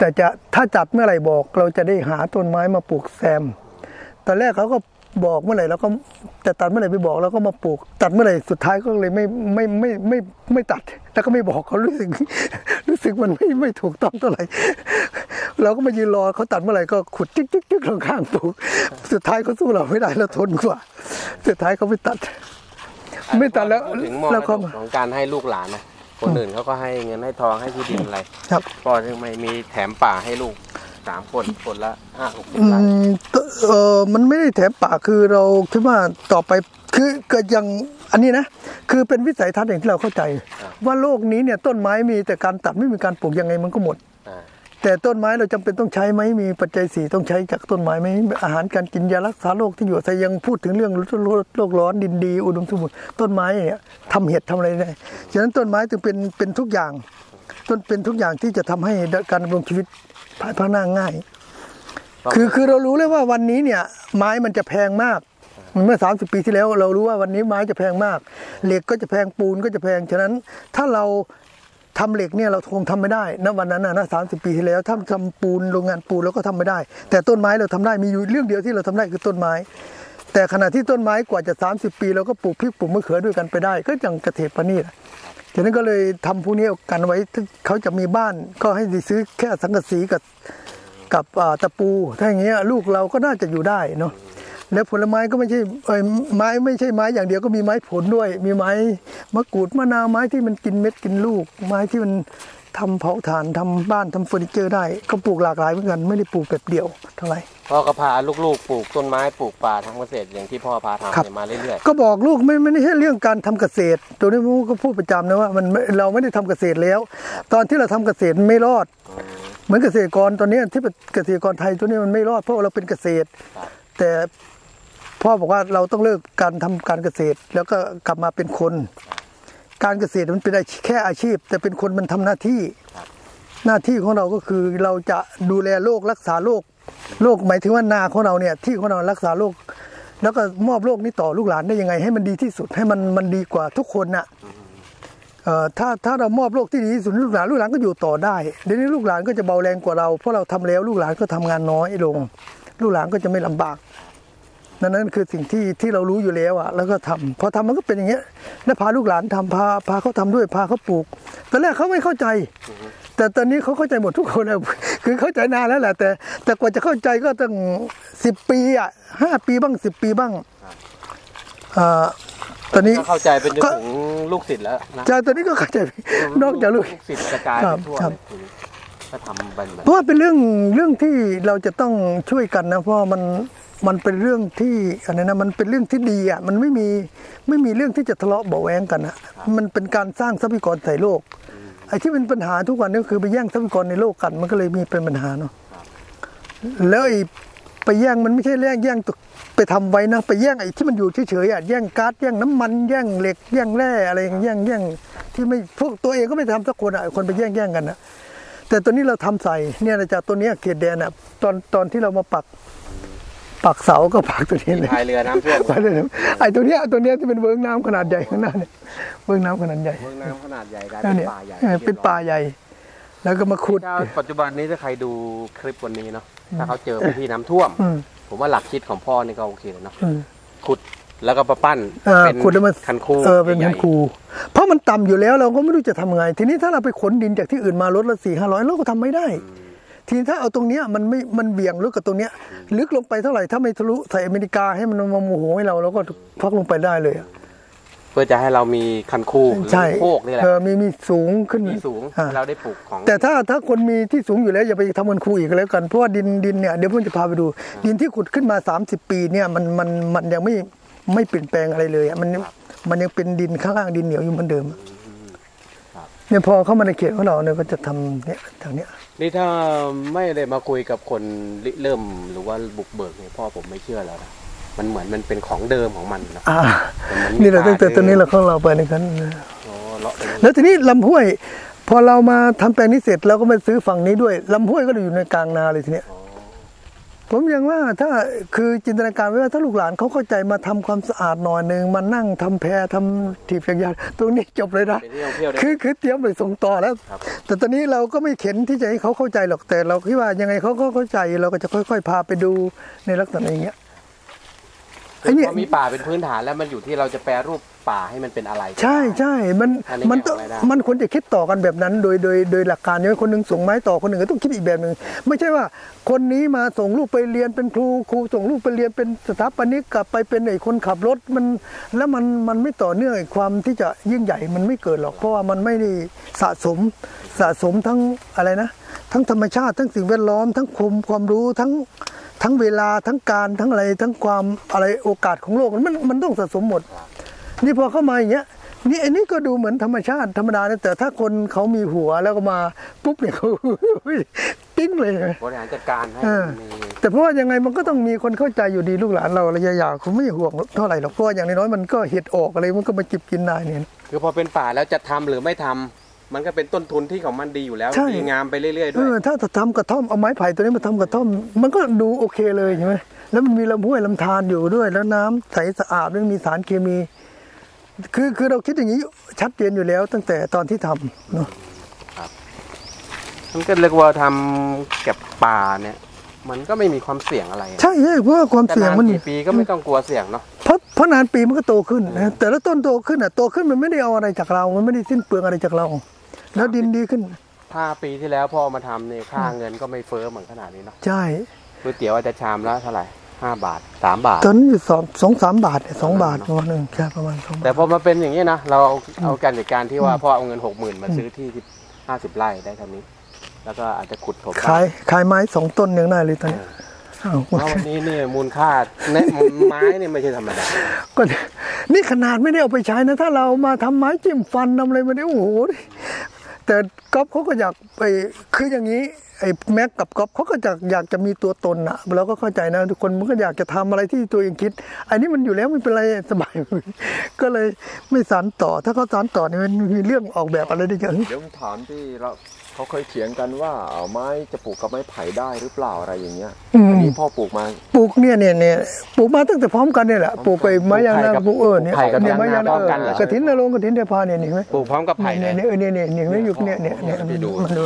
S2: แต่จะถ้าจัดเมื่อไหร่บอกเราจะได้หาต้นไม้มาปลูกแซมตอนแรกเขาก็บอกเมื่อไหร่เราก็แต่ตัดเมื่อไหร่ไปบอกเราก็มาปลูกตัดเมื่อไหร่สุดท้ายก็เลยไม่ไม่ไม่ไม่ไม่ตัดแล้วก็ไม่บอกเขารู้สึกรู้สึกมันไม่ไม่ถูกต้องเท่าไหร่เราก็มายืนรอเขาตัดเมื่อไหร่ก็ขุดจิ๊กจิ๊กจิ๊กข้างๆปลูกสุดท้ายเขาสู้เราไม่ได้เราทนกว่าสุดท้ายเขาไม่ตัดไม่ตัดแล้ว
S1: ถึงมอง
S2: แล้วก็
S1: ของการให้ลูกหลานนะคนอื่นเขาก็ให้เงินให้ทองให้ที่ดินอะไร
S2: ครับ
S1: พ่อถึงไม่มีแถมป่าให้ลูกสามคนคนละห้าหกสิบ
S2: อื
S1: ไร่
S2: มเออมันไม่ได้แถมป่าคือเราคิดว่าต่อไปคือเกิดอย่างอันนี้นะคือเป็นวิสัยทัศน์อย่างที่เราเข้าใจ ว่าโลกนี้เนี่ยต้นไม้มีแต่การตัดไม่มีการปลูกยังไงมันก็หมด
S1: อ่า
S2: แต่ต้นไม้เราจำเป็นต้องใช้ไหมมีปัจจัยสี่ต้องใช้จากต้นไม้ไหมอาหารการกินยารักษาโรคที่อยู่อาศัยยังพูดถึงเรื่องโลกร้อนดินดีอุดมสมบูรณ์ต้นไม้เนี่ยทำเห็ดทำอะไรได้ฉะนั้นต้นไม้จึงเป็นเป็นทุกอย่างต้นเป็นทุกอย่างที่จะทำให้การดำรงชีวิตภายภาคหน้าง่ายคือคือเรารู้เลยว่าวันนี้เนี่ยไม้มันจะแพงมากเมื่อสามสิบปีที่แล้วเรารู้ว่าวันนี้ไม้จะแพงมากเหล็กก็จะแพงปูนก็จะแพงฉะนั้นถ้าเราทำเหล็กเนี่ยเราคงทำไม่ได้ณวันนั้นนะนะสามสิบปีที่แล้วถ้าทำปูนโรงงานปูนเราก็ทำไม่ได้แต่ต้นไม้เราทำได้มีอยู่เรื่องเดียวที่เราทำได้คือต้นไม้แต่ขณะที่ต้นไม้กว่าจะสามสิบปีเราก็ปลูกพริกปลูกมะเขือด้วยกันไปได้ก็อย่างเกษตรปณีตฉะนั้นก็เลยทำพวกนี้กันไว้เขาจะมีบ้านก็ให้ซื้อแค่สังกะสีกับกับตะปูถ้าอย่างเงี้ยลูกเราก็น่าจะอยู่ได้เนาะแล้วผลไม้ก็ไม่ใช่ไม้ไม่ใช่ไม้อย่างเดียวก็มีไม้ผลด้วยมีไม้มะกรูดมะนาวไม้ที่มันกินเม็ดกินลูกไม้ที่มันทำเผาถ่านทำบ้านทำเฟอร์นิเจอร์ได้ก็ปลูกหลากหลายเหมือนกันไม่ได้ปลูกแบบเดียวเท่าไหร่
S1: พ่อก็พาลูกๆปลูกต้นไม้ปลูกป่าทำเกษตรอย่างที่พ่อพาทำมาเรื่อยๆ
S2: ก็บอกลูกไม่ไม่ใช่เรื่องการทำเกษตรตัวนี้ผมก็พูดประจำนะว่ามันเราไม่ได้ทำเกษตรแล้วตอนที่เราทำเกษตรไม่รอดเหมือนเกษตรกรตอนนี้ที่เกษตรกรไทยตัวนี้มันไม่รอดเพราะเราเป็นเกษตรแต่พ่อบอกว่าเราต้องเลิกการทำการเกษตรแล้วก็กลับมาเป็นคนการเกษตรมันเป็นแค่อาชีพแต่เป็นคนมันทำหน้าที่หน้าที่ของเราก็คือเราจะดูแลโรครักษาโรคโรคหมายถึงว่านาของเราเนี่ยที่ของเรารักษาโรคแล้วก็มอบโรคนี้ต่อลูกหลานได้ยังไงให้มันดีที่สุดให้มันมันดีกว่าทุกคนน่ะเอ่อถ้าถ้าเรามอบโรคที่ดีที่สุดลูกหลานลูกหลานก็อยู่ต่อได้เดี๋ยวนี้ลูกหลานก็จะเบาแรงกว่าเราเพราะเราทำแล้วลูกหลานก็ทำงานน้อยลงลูกหลานก็จะไม่ลำบากนั่นนั่นคือสิ่งที่ที่เรารู้อยู่แล้วอ่ะแล้วก็ทำพอทำมันก็เป็นอย่างเงี้ยแล้วพาลูกหลานทำพาพาเขาทำด้วยพาเขาปลูกตอนแรกเขาไม่เข้าใจแต่ตอนนี้เขาเข้าใจหมดทุกคนแล้วคือเข้าใจนานแล้วแหละแต่แต่กว่าจะเข้าใจก็ต้องสิบปีอ่ะห้าปีบ้างสิบปีบ้างอ่าตอนนี้
S1: เข้าใจเป็นจนถึงลูกศิษย์แล้วนะ
S2: ใช่ตอนนี้ก็เข้าใจนอกจากลูก
S1: ศิษย์กระจายไปทั่วเลยก็ทำเป็น
S2: เพราะว่าเป็นเรื่องเรื่องที่เราจะต้องช่วยกันนะเพราะมันมันเป็นเรื่องที่อะไรนะมันเป็นเรื่องที่ดีอ่ะมันไม่มีไม่มีเรื่องที่จะทะเลาะเบาแหวงกันอ่ะมันเป็นการสร้างทรัพยากรใส่โลกไอ้ที่เป็นปัญหาทุกวันนี้คือไปแย่งทรัพยากรในโลกกันมันก็เลยมีเป็นปัญหาเนาะแล้วไอ้ไปแย่งมันไม่ใช่แย่งแย่งไปทำไว้นะไปแย่งไอ้ที่มันอยู่เฉยๆอ่ะแย่งก๊าซแย่งน้ำมันแย่งเหล็กแย่งแร่อะไรแย่งแย่งที่ไม่พวกตัวเองก็ไม่ทำสักคนอ่ะคนไปแย่งแย่งกันนะแต่ตอนนี้เราทำใส่เนี่ยจากตัวนี้เขตแดนอ่ะตอนตอนที่เรามาปักปักเสาก็ปักตัวนี้เลย
S1: พายเรือน้ำท่วม
S2: ไอ้ตัวเนี้ยตัวเนี้ยที่เป็นเวิ้งน้ำขนาดใหญ่ข้างหน้าเนี่ยเวิ้งน้ำขนาดใหญ่
S1: เวิ้งน้ำขนาดใหญ่กลายเป็นป่าใหญ่
S2: เป็นป่าใหญ่แล้วก็มาขุด
S1: ปัจจุบันนี้ถ้าใครดูคลิปวันนี้เนาะถ้าเขาเจอพื้นที่น้ำท่วมผมว่าหลักคิดของพ่อนี่ก็โอเคเลยเนาะขุดแล้วก็ประปั้นเป็นคันคู
S2: เออเป็นคันคูเพราะมันต่ำอยู่แล้วเราก็ไม่รู้จะทำไงทีนี้ถ้าเราไปขนดินจากที่อื่นมารถละสี่ห้าร้อยเราก็ทำไม่ได้ทีถ้าเอาตรงเนี้ยมันไม่มันเบี่ยงลึกกับตรงเนี้ยลึกลงไปเท่าไหร่ถ้าไม่ทะลุใส่อเมริกาให้มันมาโมโหให้เราเราก็พักลงไปได้เลย
S1: เพื่อจะให้เรามีคันคู
S2: ใช่
S1: โคกนี่แหละ
S2: เออมีมีสูงขึ้น
S1: มีสูงเราได้ปลูกของ
S2: แต่ถ้าถ้าคนมีที่สูงอยู่แล้วอย่าไปทำคันคูอีกแล้วกันเพราะว่าดินดินเนี่ยเดี๋ยวผมจะพาไปดูดินที่ขุดขึ้นมาสามสิบปีเนี่ยมันมันมันยังไม่ไม่เปลี่ยนแปลงอะไรเลยมันมันยังเป็นดินข้างล่างดินเหนียวอยู่เหมือนเดิมเนี่ยพอเข้ามาในเขตของเราเนี่ยก็จะทำเนี่ยทางเนี้ย
S1: นี่ถ้าไม่ได้มาคุยกับคนเริ่มหรือว่าบุกเบิกเนี่ยพ่อผมไม่เชื่อแล้วนะมันเหมือนมันเป็นของเดิมของมันนะ
S2: นี่เราตั้งแต่ตอนนี้เราเข้าเราไปในกันแล้วทีนี้ลำห้วยพอเรามาทำแปลงนี้เสร็จเราก็มาซื้อฝั่งนี้ด้วยลำห้วยก็อยู่ในกลางนาเลยทีเนี้ยผมยังว่าถ้าคือจินตนาการไว้ว่าถ้าลูกหลานเขาเข้าใจมาทำความสะอาดหน่อยหนึ่งมานั่งทำแพทำถีบจักรยานตรงนี้จบเลยนะ
S1: เป็นที่ท่องเที่ยวได้
S2: คือคือเตรียมไปส่งต่อแล้ว
S1: ครับ
S2: แต่ตอนนี้เราก็ไม่เข็นที่จะให้เขาเข้าใจหรอกแต่เราคิดว่ายังไงเขาก็เข้าใจเราก็จะค่อยๆพาไปดูในลักษณะอย่างเงี้ย ไอ้เนี่ย
S1: พอมีป่าเป็นพื้นฐานแล้วมันอยู่ที่เราจะแปรรูปป่าให้มันเป็นอะไร
S2: ใช่ใช่มัน
S1: อันนี้
S2: มันต้อง
S1: แบ่งรายได้
S2: มันควรจะคิดต่อกันแบบนั้น โดยโดยโดยหลักการเนี่ยคนหนึ่งส่งไม้ต่อคนหนึ่งก็ต้องคิดอีกแบบหนึ่งไม่ใช่ว่าคนนี้มาส่งลูกไปเรียนเป็นครูครูส่งลูกไปเรียนเป็นสถาปนิกกลับไปเป็นไอ้คนขับรถมันแล้วมันมันไม่ต่อเนื่องไอ้ความที่จะยิ่งใหญ่มันไม่เกิดหรอกเพราะว่ามันไม่ได้สะสมสะสมทั้งอะไรนะ ทั้งธรรมชาติทั้งสิ่งแวดล้อมทั้งความความรู้ทั้งทั้งเวลาทั้งการทั้งอะไรทั้งความอะไรโอกาสของโลกมันมันต้องสะสมหมด นี่พอเข้ามาอย่างเงี้ยนี่อันนี้ก็ดูเหมือนธรรมชาติธรรมดานะแต่ถ้าคนเขามีหัวแล้วก็มาปุ๊บเนี่ยเขา ปิ้งเลยไง
S1: บริหารจัดการให้
S2: เออ
S1: มี
S2: แต่เพราะว่ายังไงมันก็ต้องมีคนเข้าใจอยู่ดีลูกหลานเราระยะยาวเขาไม่ห่วงเท่าไหร่หรอกเพราะว่าอย่างน้อยๆมันก็เห็ดออกอะไรมันก็มาจิบกินได้เนี่ย
S1: คือพอเป็นป่าแล้วจะทำหรือไม่ทำมันก็เป็นต้นทุนที่ของมันดีอยู่แล้ว
S2: ใช่
S1: ดีงามไปเรื่อยๆ
S2: เอ
S1: ด้วย
S2: อถ้าจะทำกระท่อมเอาไม้ไผ่ตัวนี้มาทำกระท่อม มันก็ดูโอเคเลยใช่ไหมแล้วมันมีลำห้วยลำธารอยู่ด้วย แล้วน้ำใสสะอาดไม่มีสารเคมี คือคือเราคิดอย่างนี้ชัดเจนอยู่แล้ว ตั้งแต่ตอนที่ทำเนาะ
S1: มันก็เรียกว่าทำเก็บป่าเนี่ย มันก็ไม่มีความเสี่ยงอะไร
S2: ใช่ใช่เพราะว่าความ
S1: จะ
S2: เสี่ยง
S1: นาน
S2: มัน
S1: กี่ปีก็ไม่ต้องกลัวเสี่ยงเนาะ
S2: เพราะเพราะนานปีมันก็โตขึ้นนะแต่ละต้นโตขึ้นอ่ะโตขึ้นมันไม่ได้เอาอะไรจากเรา มันไม่ได้สิ้นเปลืองอะไรจากเรา แล้วดินดีขึ้น
S1: ถ้าปีที่แล้วพ่อมาทำเนี่ยค่าเงินก็ไม่เฟ้อเหมือนขนาดนี้เนาะ
S2: ใช่
S1: ก๋วยเตี๋ยวอาจจะชามละเท่าไหร่ห้าบาทสามบาท
S2: ตอนนี้อยู่สองสองสามบาทเนี่ยสองบาทประมาณหนึ่งใช่ประมาณสองบาท
S1: แต่พอมาเป็นอย่างนี้นะเราเอาเอาการจัดการที่ว่าพ่อเอาเงินหกหมื่นมาซื้อที่ที่ห้าสิบไร่ได้เท่านี้ แล้วก็อาจจะขุดถม
S2: ขายขายไม้สองต้นยังได้เลยตอนนี้อ้าว
S1: เพราะวันนี้เนี่ยมูลค่าในไม้เนี่ยไม่ใช่ธรรมดา
S2: ก็นี่ขนาดไม่ได้เอาไปใช้นะ ถ้าเรามาทำไม้จิ้มฟันทำอะไรมาเนี่ยโอ้โหแต่ก๊อฟเขาก็อยากไปคืออย่างนี้ไอ้แม็กกับก๊อฟเขาก็จะอยากจะมีตัวตนอะเราก็เข้าใจนะทุกคนมันก็อยากจะทำอะไรที่ตัวเองคิด อันนี้มันอยู่แล้วไม่เป็นไรสบาย ก็เลยไม่สานต่อ ถ้าเขาสานต่อเนี่ยมันมีเรื่องออกแบบอะไรได้เยอะ
S3: เดี๋ยวผมถามที่เราเขาเคยเถียงกันว่าเอาไม้จะปลูกกับไม้ไผ่ได้หรือเปล่าอะไรอย่างเงี้ย
S2: อืม
S3: อันนี้พ่อปลูกมา
S2: ปลูกเนี่ยเนี่ยเนี่ยปลูกมาตั้งแต่พร้อมกันเนี่ยแหละปลูกไปไม้ยางนาปลูกเออเนี่ย
S1: ไผ่กับ
S2: เนี่ย
S1: ยาง
S2: ไม้ยาง
S1: นาพร้
S2: นา
S1: อมกันเหรอก
S2: ระถินนรงค์กระถินเทพาเนี่ยเห็นไหม
S1: ปลูกพร้อมกับไผ่เล
S2: เนี่ย
S1: ย
S2: เนี่ยเนี่ยเนี่ยเนี่ยอยู่เนี่ยเนี่ยเนี่ยมันดูมันดู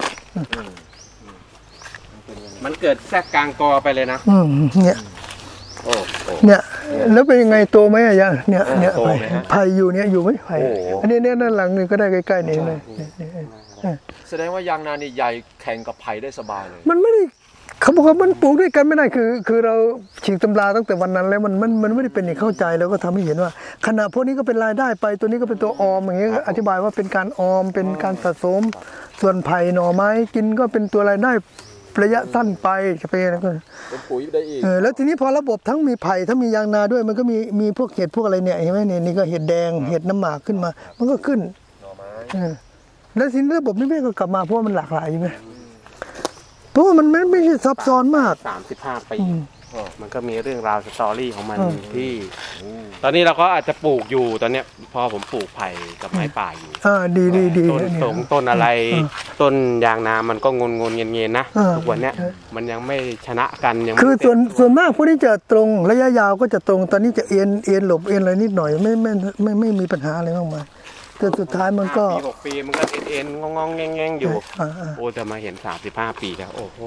S1: มันเกิดแทรกกลางกอไปเลยนะ
S2: อืมเนี่ย
S3: โอ้โห
S2: เนี่ยแล้วเป็นยังไงโตไหมอะยางเนี่ยเนี่ย
S3: โต
S2: ไผ่
S3: ไหมฮะ
S2: ไผ่อยู่เนี่ยอยู่ไหมไผ่
S3: โอ้โห
S2: อันนี้เนี่ยด้านหลังนี่ก็ได้ใกล้ๆนี่เลยเนี่ยเนี่ยเนี่ย
S3: แสดงว่ายางนานี่ใหญ่แข่งกับไผ่ได้สบายเลย
S2: มันไม่ได้เขาบอกว่ามันปลูกด้วยกันไม่ได้คือ คือเราฉีกตำราตั้งแต่วันนั้นแล้วมันมันมันไม่ได้เป็นอย่างเข้าใจแล้วก็ทำให้เห็นว่าขณะพวกนี้ก็เป็นรายได้ไปตัวนี้ก็เป็นตัวออมอย่างเงี้ยอธิบายว่าเป็นการออมเป็นการสะสม ส่วนไผ่หน่อไม้กินก็เป็นตัวรายได้ระยะสั้นไปจะไปอะไรก็
S3: เป็นปุ๋ยได้อีก
S2: เออแล้วทีนี้พอระบบทั้งมีไผ่ทั้งมียางนาด้วยมันก็มีมีพวกเห็ดพวกอะไรเนี่ยเห็นไหมเนี่ยนี่ก็เห็ดแดงเห็ดน้ำหมากขึ้นมา มันก็ขึ้น
S3: หน่อไม้
S2: เออแล้วทีนี้ระบบนิเวศก็กลับมาเพราะว่ามันหลากหลายใช่ไหมเพราะว่ามันไม่ไม่ใช่ซับซ้อนมาก
S1: สามสิบห้าปี
S2: อืม
S1: มันก็มีเรื่องราวสตอรี่ของมัน
S2: อืม
S1: ที่ ตอนนี้เราก็อาจจะปลูกอยู่ตอนเนี้ยพอผมปลูกไผ่กับไม้ป่าอยู่
S2: อ่าดีดีดี
S1: ต้น
S2: เนี่ย
S1: สงต้นอะไร
S2: อืม
S1: ต้นยางนามันก็งนงนๆเงียนๆนะ
S2: อืม
S1: ทุกวันเนี้ย
S2: ใช่
S1: มันยังไม่ชนะกันยังไม่
S2: คือส่วน
S1: เต็ม
S2: ส่วนมากพวกนี้จะตรงระยะยาวก็จะตรงตอนนี้จะเอ็นเอ็นหลบเอ็นอะไรนิดหน่อยไม่ไม่ไม่ไม่มีปัญหาอะไรมากมายแต่สุดท้ายมันก็
S1: ห้าปีหกปีมันก็เอ็นเอ็นๆงองๆแงงๆอยู่
S2: อ่าอ่า
S1: โอ้แต่มาเห็นสามสิบห้าปีแล้วโอ้โห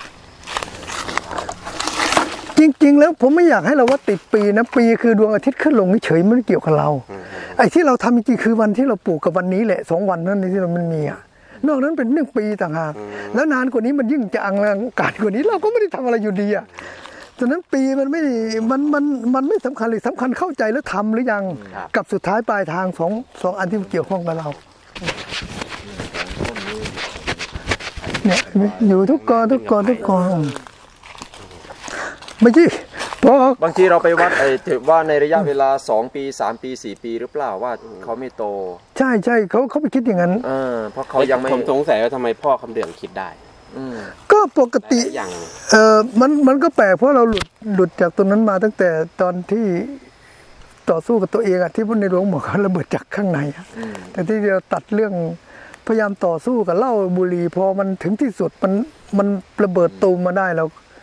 S2: จริง ๆ แล้วผมไม่อยากให้เราว่าติดปีนะปีคือดวงอาทิตย์ขึ้นลงเฉยๆไม่ได้เกี่ยวกับเรา ไอ้ที่เราทำจริงๆคือวันที่เราปลูกกับวันนี้แหละสองวันนั้นที่เรามันมีอ่ะนอกนั้นเป็นเรื่องปีต่างหากแล้วนานกว่านี้มันยิ่งจะอังลังการกว่านี้เราก็ไม่ได้ทำอะไรอยู่ดีอ่ะฉะนั้นปีมันไม่มันมันมันไม่สำคัญเลยสำคัญเข้าใจแล้วทำหรือยังกับสุดท้ายปลายทางสองสองอันที่เกี่ยวข้องกับเราเนี่ยอยู่ทุกกอทุกกอทุกกอไม่ใช่เพราะ
S3: บางทีเราไปวัดไอ้ถือว่าในระยะเวลาสองปีสามปีสี่ปีหรือเปล่าว่าเขาไม่โต
S2: ใช่ใช่เขาเขาไปคิดอย่างนั้น
S3: เออเพราะเขายังไม่
S1: ผมสงสัยว่าทำไมพ่อคำเดืองคิดได้
S3: อืม
S2: ก็ปกติ
S1: หลายอย่าง
S2: เออมันมันก็แปลกเพราะเราหลุดหลุดจากตรงนั้นมาตั้งแต่ตอนที่ต่อสู้กับตัวเองอะที่พระในหลวงบอกเขาระเบิดจากข้างในอะ
S3: อืม
S2: แต่ที่เราตัดเรื่องพยายามต่อสู้กับเหล้าบุหรี่พอมันถึงที่สุดมันมันระเบิดตูมมาได้เรา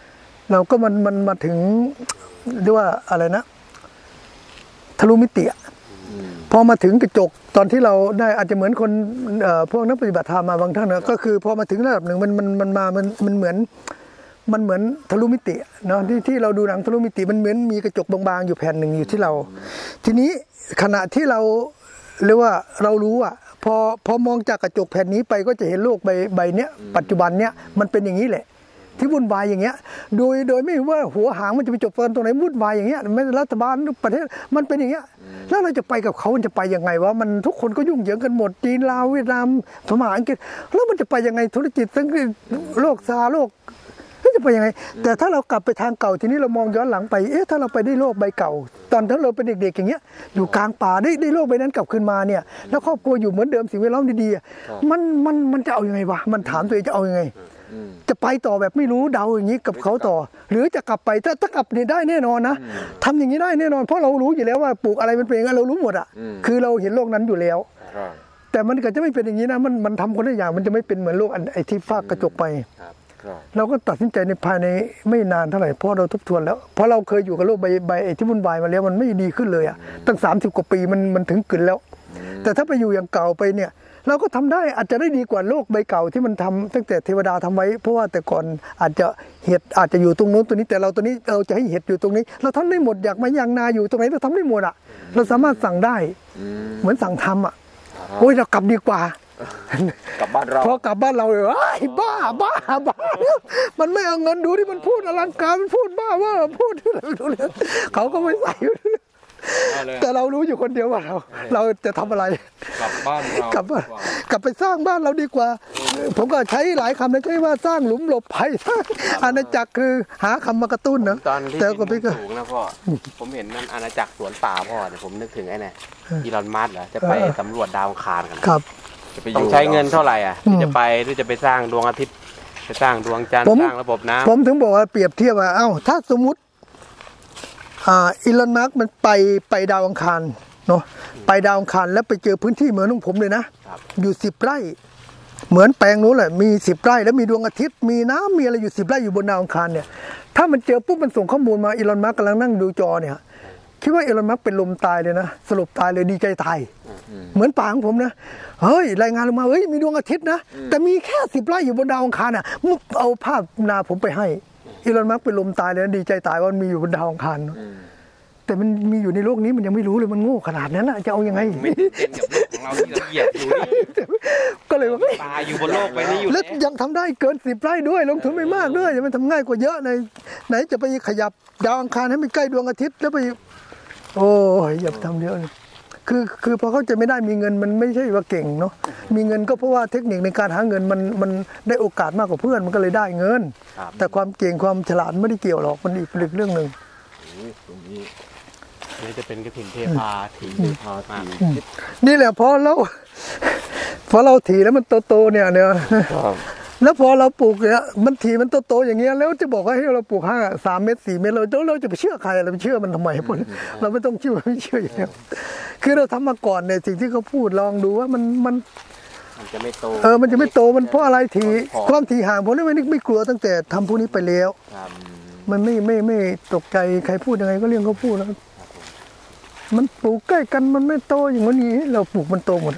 S2: เราก็มันมันมาถึงเรียกว่าอะไรนะทะลุมิติพอมาถึงกระจกตอนที่เราได้อาจจะเหมือนคนพวกนักปฏิบัติธรรมมาบางท่านนะก็คือพอมาถึงระดับหนึ่งมันมันมันมามันมันเหมือนมันเหมือนทะลุมิติเนาะที่ที่เราดูหนังทะลุมิติมันเหมือนมีกระจกบางๆอยู่แผ่นหนึ่งอยู่ที่เราทีนี้ขณะที่เราเรียกว่าเรารู้อ่ะพอพอมองจากกระจกแผ่นนี้ไปก็จะเห็นโลกใบใบเนี้ยปัจจุบันเนี้ยมันเป็นอย่างนี้แหละที่วุ่นวายอย่างเงี้ยโดยโดยไม่ว่าหัวหางมันจะไปจบตรงไหนวุ่นวายอย่างเงี้ยไม่รัฐบาลประเทศมันเป็นอย่างเงี้ยแล้วเราจะไปกับเขามันจะไปยังไงวะมันทุกคนก็ยุ่งเหยิงกันหมดจีนลาวเวียดนามพม่าอังกฤษแล้วมันจะไปยังไงธุรกิจทั้งโลกซาโลกจะไปยังไงแต่ถ้าเรากลับไปทางเก่าทีนี้เรามองย้อนหลังไปเอ๊ะถ้าเราไปได้โลกใบเก่าตอนที่เราเป็นเด็กๆอย่างเงี้ยอยู่กลางป่าได้ได้โลกใบนั้นกลับคืนมาเนี่ยแล้วครอบครัวอยู่เหมือนเดิมสิ่งแวดล้อมดีๆมันมันมันจะเอายังไงวะมันถามตัวเองจะเอายังไงจะไปต่อแบบไม่รู้เดาอย่างนี้กับเขาต่อหรือจะกลับไปถ้าถ้ากลับเนี่ยได้แน่นอนนะทำอย่างนี้ได้แน่นอนเพราะเรารู้อยู่แล้วว่าปลูกอะไรมันเป็นยังไงเรารู้หมดอ่ะคือเราเห็นโลกนั้นอยู่แล้วแต่มันก็จะไม่เป็นอย่างนี้นะมันมันทำคนละอย่างมันจะไม่เป็นเหมือนโลกอันไอที่ฟากกระจกไปเราก็ตัดสินใจในภายในไม่นานเท่าไหร่เพราะเราทบทวนแล้วเพราะเราเคยอยู่กับโลกใบใบไอที่วุ่นวายมาแล้วมันไม่ดีขึ้นเลยอ่ะตั้งสามสิบกว่าปีมันมันถึงกึ่นแล้วแต่ถ้าไปอยู่อย่างเก่าไปเนี่ยเราก็ทำได้อาจจะได้ดีกว่าโลกใบเก่าที่มันทำตั้งแต่เทวดาทำไว้เพราะว่าแต่ก่อนอาจจะเห็ดอาจจะอยู่ตรงนู้นตัวนี้แต่เราตัวนี้เราจะให้เห็ดอยู่ตรงนี้เราทำได้หมดอยากมาอย่างนาอยู่ตรงไหนเราทำได้หมดอ่ะเราสามารถสั่งได้เหมือนสั่งทำอ่ะโอ้ยเรากลับดีกว่าก
S3: ลับบ้านเรา
S2: พอกลับบ้านเราเลยไอ้บ้าบ้าบ้ามันไม่เอาเงินดูที่มันพูดอลังการมันพูดบ้าว่าพูดอะไรดูเลยเขาก็ไม่ใส่แต่เรารู้อยู่คนเดียวว่าเราเราจะทำอะไร
S3: กลับบ้านเรา
S2: กลับกลับไปสร้างบ้านเราดีกว่าผมก็ใช้หลายคำนะใช่ว่าสร้างหลุมหลบภัยอาณาจักรคือหาคำมากระตุ้นนะ
S1: ตอนที่ดินสูงนะพ่อผมเห็นนั่นอาณาจักรสวนป่าพ่อเนี่ยผมนึกถึงไอ้เนี่ยอีลอนมัสก์เหรอจะไปสำรวจดาวอังคารกัน
S2: ครับ
S1: ต้องใช้เงินเท่าไหร่อ่ะที่จะไปที่จะไปสร้างดวงอาทิตย์ไปสร้างดวงจันทร์สร้างระบบน้ำ
S2: ผมถึงบอกว่าเปรียบเทียบว่าเอ้าถ้าสมมุติอ่าอีลอนมัสก์มันไปไปดาวอังคารเนาะไปดาวอังคารแล้วไปเจอพื้นที่เหมือนของผมเลยนะอยู่สิบไร่เหมือนแปลงนู้นแหละมีสิบไร่แล้วมีดวงอาทิตย์มีน้ำมีอะไรอยู่สิบไร่อยู่บนดาวอังคารเนี่ยถ้ามันเจอปุ๊บมันส่งข้อมูลมาอีลอนมัสก์กำลังนั่งดูจอเนี่ยคิดว่าอีลอนมัสก์เป็นลมตายเลยนะสลบตายเลยดีใจตายเหมือนป่าของผมนะเฮ้ยรายงานลงมาเฮ้ยมีดวงอาทิตย์นะแต่มีแค่สิบไร่อยู่บนดาวอังคารอ่ะมุกเอาภาพนาผมไปให้อีลอนมัสก์เป็นลมตายเลยนะดีใจตายว่ามันมีอยู่บนดาวอังคารแต่มันมีอยู่ในโลกนี้มันยังไม่รู้เลยมันโง่ขนาดนั้นนะจะเอายังไง
S1: ไม่เป็นกับโลกของเราที่ละเอียดอยู่นี่
S2: ก็เลยว่า
S1: ตายอยู่บนโลกไปนี่อยู่
S2: แล้วยังทำได้เกินสิบไร่ด้วยลงทุนไม่มากด้วยมันทำง่ายกว่าเยอะในไหนจะไปขยับดาวอังคารให้มันใกล้ดวงอาทิตย์แล้วไปโอ้ยอย่าทำเยอะเลยคือคือพอเขาจะไม่ได้มีเงินมันไม่ใช่ว่าเก่งเนาะมีเงินก็เพราะว่าเทคนิคในการหาเงินมันมันได้โอกาสมากกว่าเพื่อนมันก็เลยได้เงินแต่ความเก่งความฉลาดไม่ได้เกี่ยวหรอกมันอีกเรื่องหนึ่ง
S3: ตรงนี้
S1: นี่จะเป็นกระถิ่นเทพาถีเทพาถี
S2: นี่แหละพอเราพอเราถีแล้วมันโตๆเนี่ยเนี่ยแล้วพอเราปลูกเนี่ยมันถีมันโตๆอย่างเงี้ยแล้วจะบอกว่าให้เราปลูกห้าสามเมตรสี่เมตรเราเราจะไปเชื่อใครเราไปเชื่อมันทำไมพวกเราไม่ต้องเชื่อไม่เชื่ออย่างเงี้ยคือเราทำมาก่อนเนี่ยสิ่งที่เขาพูดลองดูว่ามันมัน
S1: มันจะไม่โต
S2: เออมันจะไม่โตมันเพราะอะไรถีความถีห่างผมนี่ไม่ไม่กลัวตั้งแต่ทำพวกนี้ไปแล้วมันไม่ไม่ไม่ตกใจใครพูดยังไงก็เรื่องเขาพูดแล้วมันปลูกใกล้กันมันไม่โตอย่างนี้เราปลูกมันโตหมด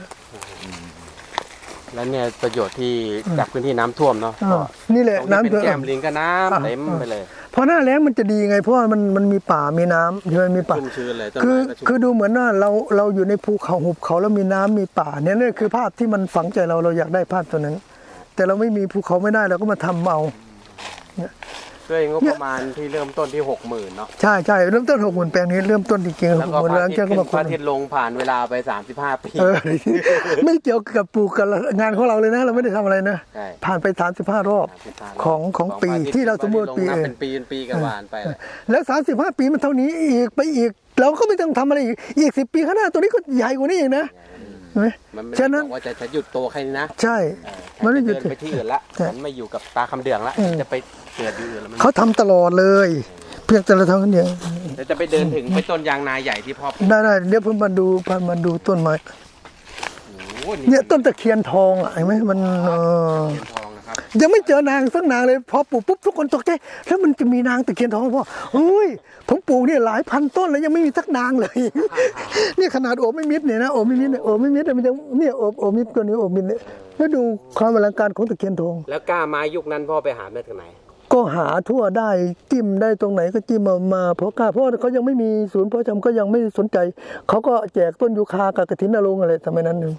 S1: แล้วเนี่ยประโยชน์ที่จากพื้นที่น้ำท่วมเนาะ
S2: นี่แหละน้ำ
S1: เป็นแก้มลิงก็น้ำเต็มไปเลย
S2: พอหน้าแล้งมันจะดีไงเพราะว่ามันมันมีป่ามีน้ำใช่ไหมมีป่าคือคือดูเหมือนว่าเราเราอยู่ในภูเขาหุบเขาแล้วมีน้ำมีป่าเนี่ยนี่คือภาพที่มันฝังใจเราเราอยากได้ภาพตัวนั้นแต่เราไม่มีภูเขาไม่ได้เราก็มาทำเอา
S1: ด้วยงบประมาณที่เริ่มต้นที่หกหมื่นเนาะ
S2: ใช่ใช่เริ่มต้นหกหมื่นแปลงนี้เริ่มต้นจริงๆ
S1: แล้วก็พระอาทิตย์ขึ้นพระอาทิตย์ลงผ่านเวลาไปสามสิบห้าปี
S2: ไม่เกี่ยวกับปลูกกับงานของเราเลยนะเราไม่ได้ทำอะไรนะผ่านไปสามสิบห้ารอบของของปีที่เราสมมติปี
S1: เป็นปีเป็นปีกับวานไป
S2: แล้วสามสิบห้าปีมันเท่านี้อีกไปอีกเราก็ไม่ต้องทำอะไรอีกอีกสิบปีข้างหน้าตัวนี้ก็ใหญ่กว่านี้อีกนะ
S1: ฉะนั้นว่าจะจะหยุดโตแค่นี้นะ
S2: ใช่
S1: มันไม่หยุดไปที่อื่นละมันไม่อยู่กับตาคำเดืองละจะไปเกิดอยู่อื่นแล้ว
S2: เขาทำตลอดเลยเพียงแต่เราทำกันเดียว
S1: เดี๋ยวจะไปเดินถึงไปต้นยางนาใหญ่ที่พ่อ
S2: ได้ได้เดี๋ยวเพิ่งมาดูพามาดูต้นไม้เนี่ยต้นตะเคียนทองอ่ะเห็นไหมมันยังไม่เจอนางสักนางเลยพอปลูกปุ๊บทุกคนตกใจแล้วมันจะมีนางตะเคียนทองพ่อเฮ้ยผมปลูกเนี่ยหลายพันต้นแล้วยังไม่มีสักนางเลย นี่ขนาดโอบไม่มิดเนี่ยนะโอบไม่มิดเนี่ยโอบไม่มิดเนี่ยมันจะเนี่ยโอบโอบมิดตัวนี้โอบมิดเนี่ยแล้วดูความอลังการของตะเคียนทอง
S1: แล้วก้าไม้ยุคนั้นพ่อไปหาได้ทางไหน
S2: ก็หาทั่วได้จิ้มได้ตรงไหนก็จิ้มมามาเพราะกล้าเพราะเขายังไม่มีศูนย์เพาะชำก็ยังไม่สนใจเขาก็แจกต้นยูคากับกระถินนรงค์อะไรทำไมนั้นหนึ่ง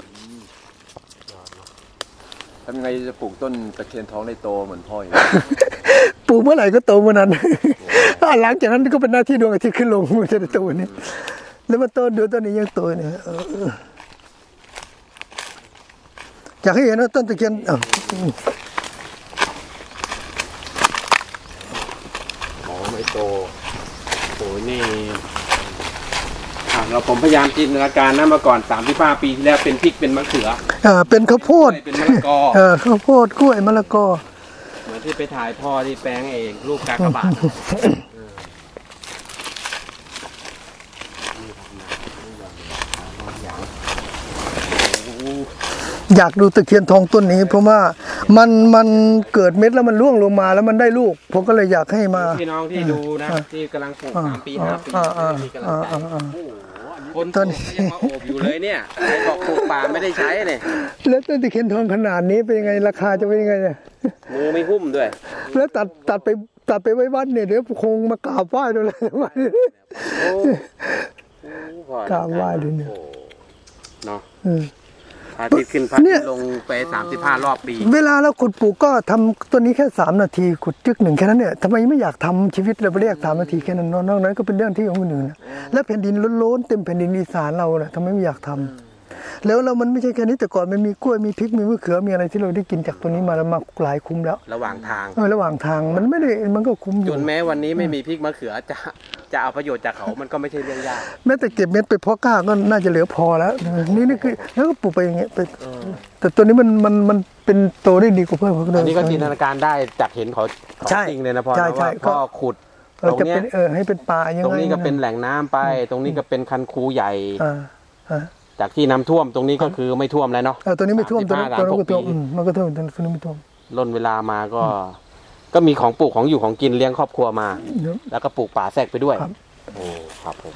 S3: ทำไงจะปลูกต้นตะเคียนทองได้โตเหมือนพ่ออย่าง
S2: ปลูกเมื่อไหร่ก็โตเมื่อนั้น หลังจากนั้นก็เป็นหน้าที่ดวงอาทิตย์ขึ้นลงมันจะได้โตนี่แล้วมาต้นดูต้นนี้ยังโตเนี่ยอยากให้เห็นว่าต้นตะเคียน
S1: ไม่โตโอ้ยนี่เราผมพยายามจินตนาการนะมาก่อนสามสิบห้าปีที่แล้วเป็นพริกเป็นมะเขือ
S2: อ่าเป็นข้าวโพด
S1: เป็นมะละกอ
S2: เออข้าวโพดกล้วยมะละกอ
S1: เหมือนที่ไปถ่ายพ่อที่แปลงเองลูกกากบาท
S2: อยากดูตะเคียนทองต้นนี้เพราะว่ามันมันเกิดเม็ดแล้วมันร่วงลงมาแล้วมันได้ลูกผมก็เลยอยากให้มา
S1: พี่น้องที่ดูนะที่กำลังปลูกสามปีห้าปีมีกำลังใจคนต้นยังมาโอบอยู่เลยเนี่ยใครบอกปลูกป่าไม่ได้ใช้เนี่ย
S2: แล้วต้นตะเคียนทองขนาดนี้เป็นยังไงราคาจะเป็นยังไงเนี่ย
S1: มือไม่หุ้มด้วย
S2: แล้วตัดตัดไปตัดไปไว้วัดเนี่ยเดี๋ยวคงมากราบไหว้ด้วยเลยกราบไหว้ด้วยเนี่ย
S1: เนาะพระอาทิตย์ขึ้นพระอาทิตย์ลงไปสามสิบห้ารอบปี
S2: เวลาเราขุดปลูกก็ทำตัวนี้แค่สามนาทีขุดจึกหนึ่งแค่นั้นเนี่ยทำไมไม่อยากทำชีวิตเราไปเรียกสามนาทีแค่นั้นนอกนั้นก็เป็นเรื่องที่ของคนอื่นแล้วแผ่นดินล้นๆเต็มแผ่นดินอีสานเราเนี่ยทำไมไม่อยากทำแล้วเรามันไม่ใช่แค่นี้แต่ก่อนมันมีกล้วยมีพริกมีมะเขือมีอะไรที่เราได้กินจากตัวนี้มาแล้วมาหลายคุ้มแล้ว
S1: ระหว่างทาง
S2: เออระหว่างทางมันไม่ได้มันก็คุ้มอยู่
S1: จนแม้วันนี้ไม่มีพริกมะเขือจะจะเอาประโยชน์จากเขามันก็ไม่ใช่เรื่องยาก
S2: แม้แต่เก็บเม็ดไปเพาะกล้าก็น่าจะเหลือพอแล้วนี่นี่คือแล้วก็ปลูกไปอย่างเงี้ยไปแต่ตัวนี้มันมันมันเป็นโตได้ดีกว่าเพื่อน
S1: อันนี้ก็จินตนาการได้จากเห็นเขาจริงเลยนะพ่อว่าพ่อขุดตรงนี้
S2: เออให้เป็นป่ายังไง
S1: ตรงนี้ก็เป็นแหล่งน้ำไปตรงนี้ก็เป็นคันคูใหญ่จากที่น้ำท่วมตรงนี้ก็คือไม่ท่วมแล้วเนาะ
S2: เออตัวนี้ไม่ท่วมตัวนี้ตัวนี้ก็ท่วมมันก็ท่วมตัวนี้ไม่ท่วม
S1: ล้นเวลามาก็ก็มีของปลูกของอยู่ของกินเลี้ยงครอบครัวมาแล้วก็ปลูกป่าแทรกไปด้วยโอ้ครับผม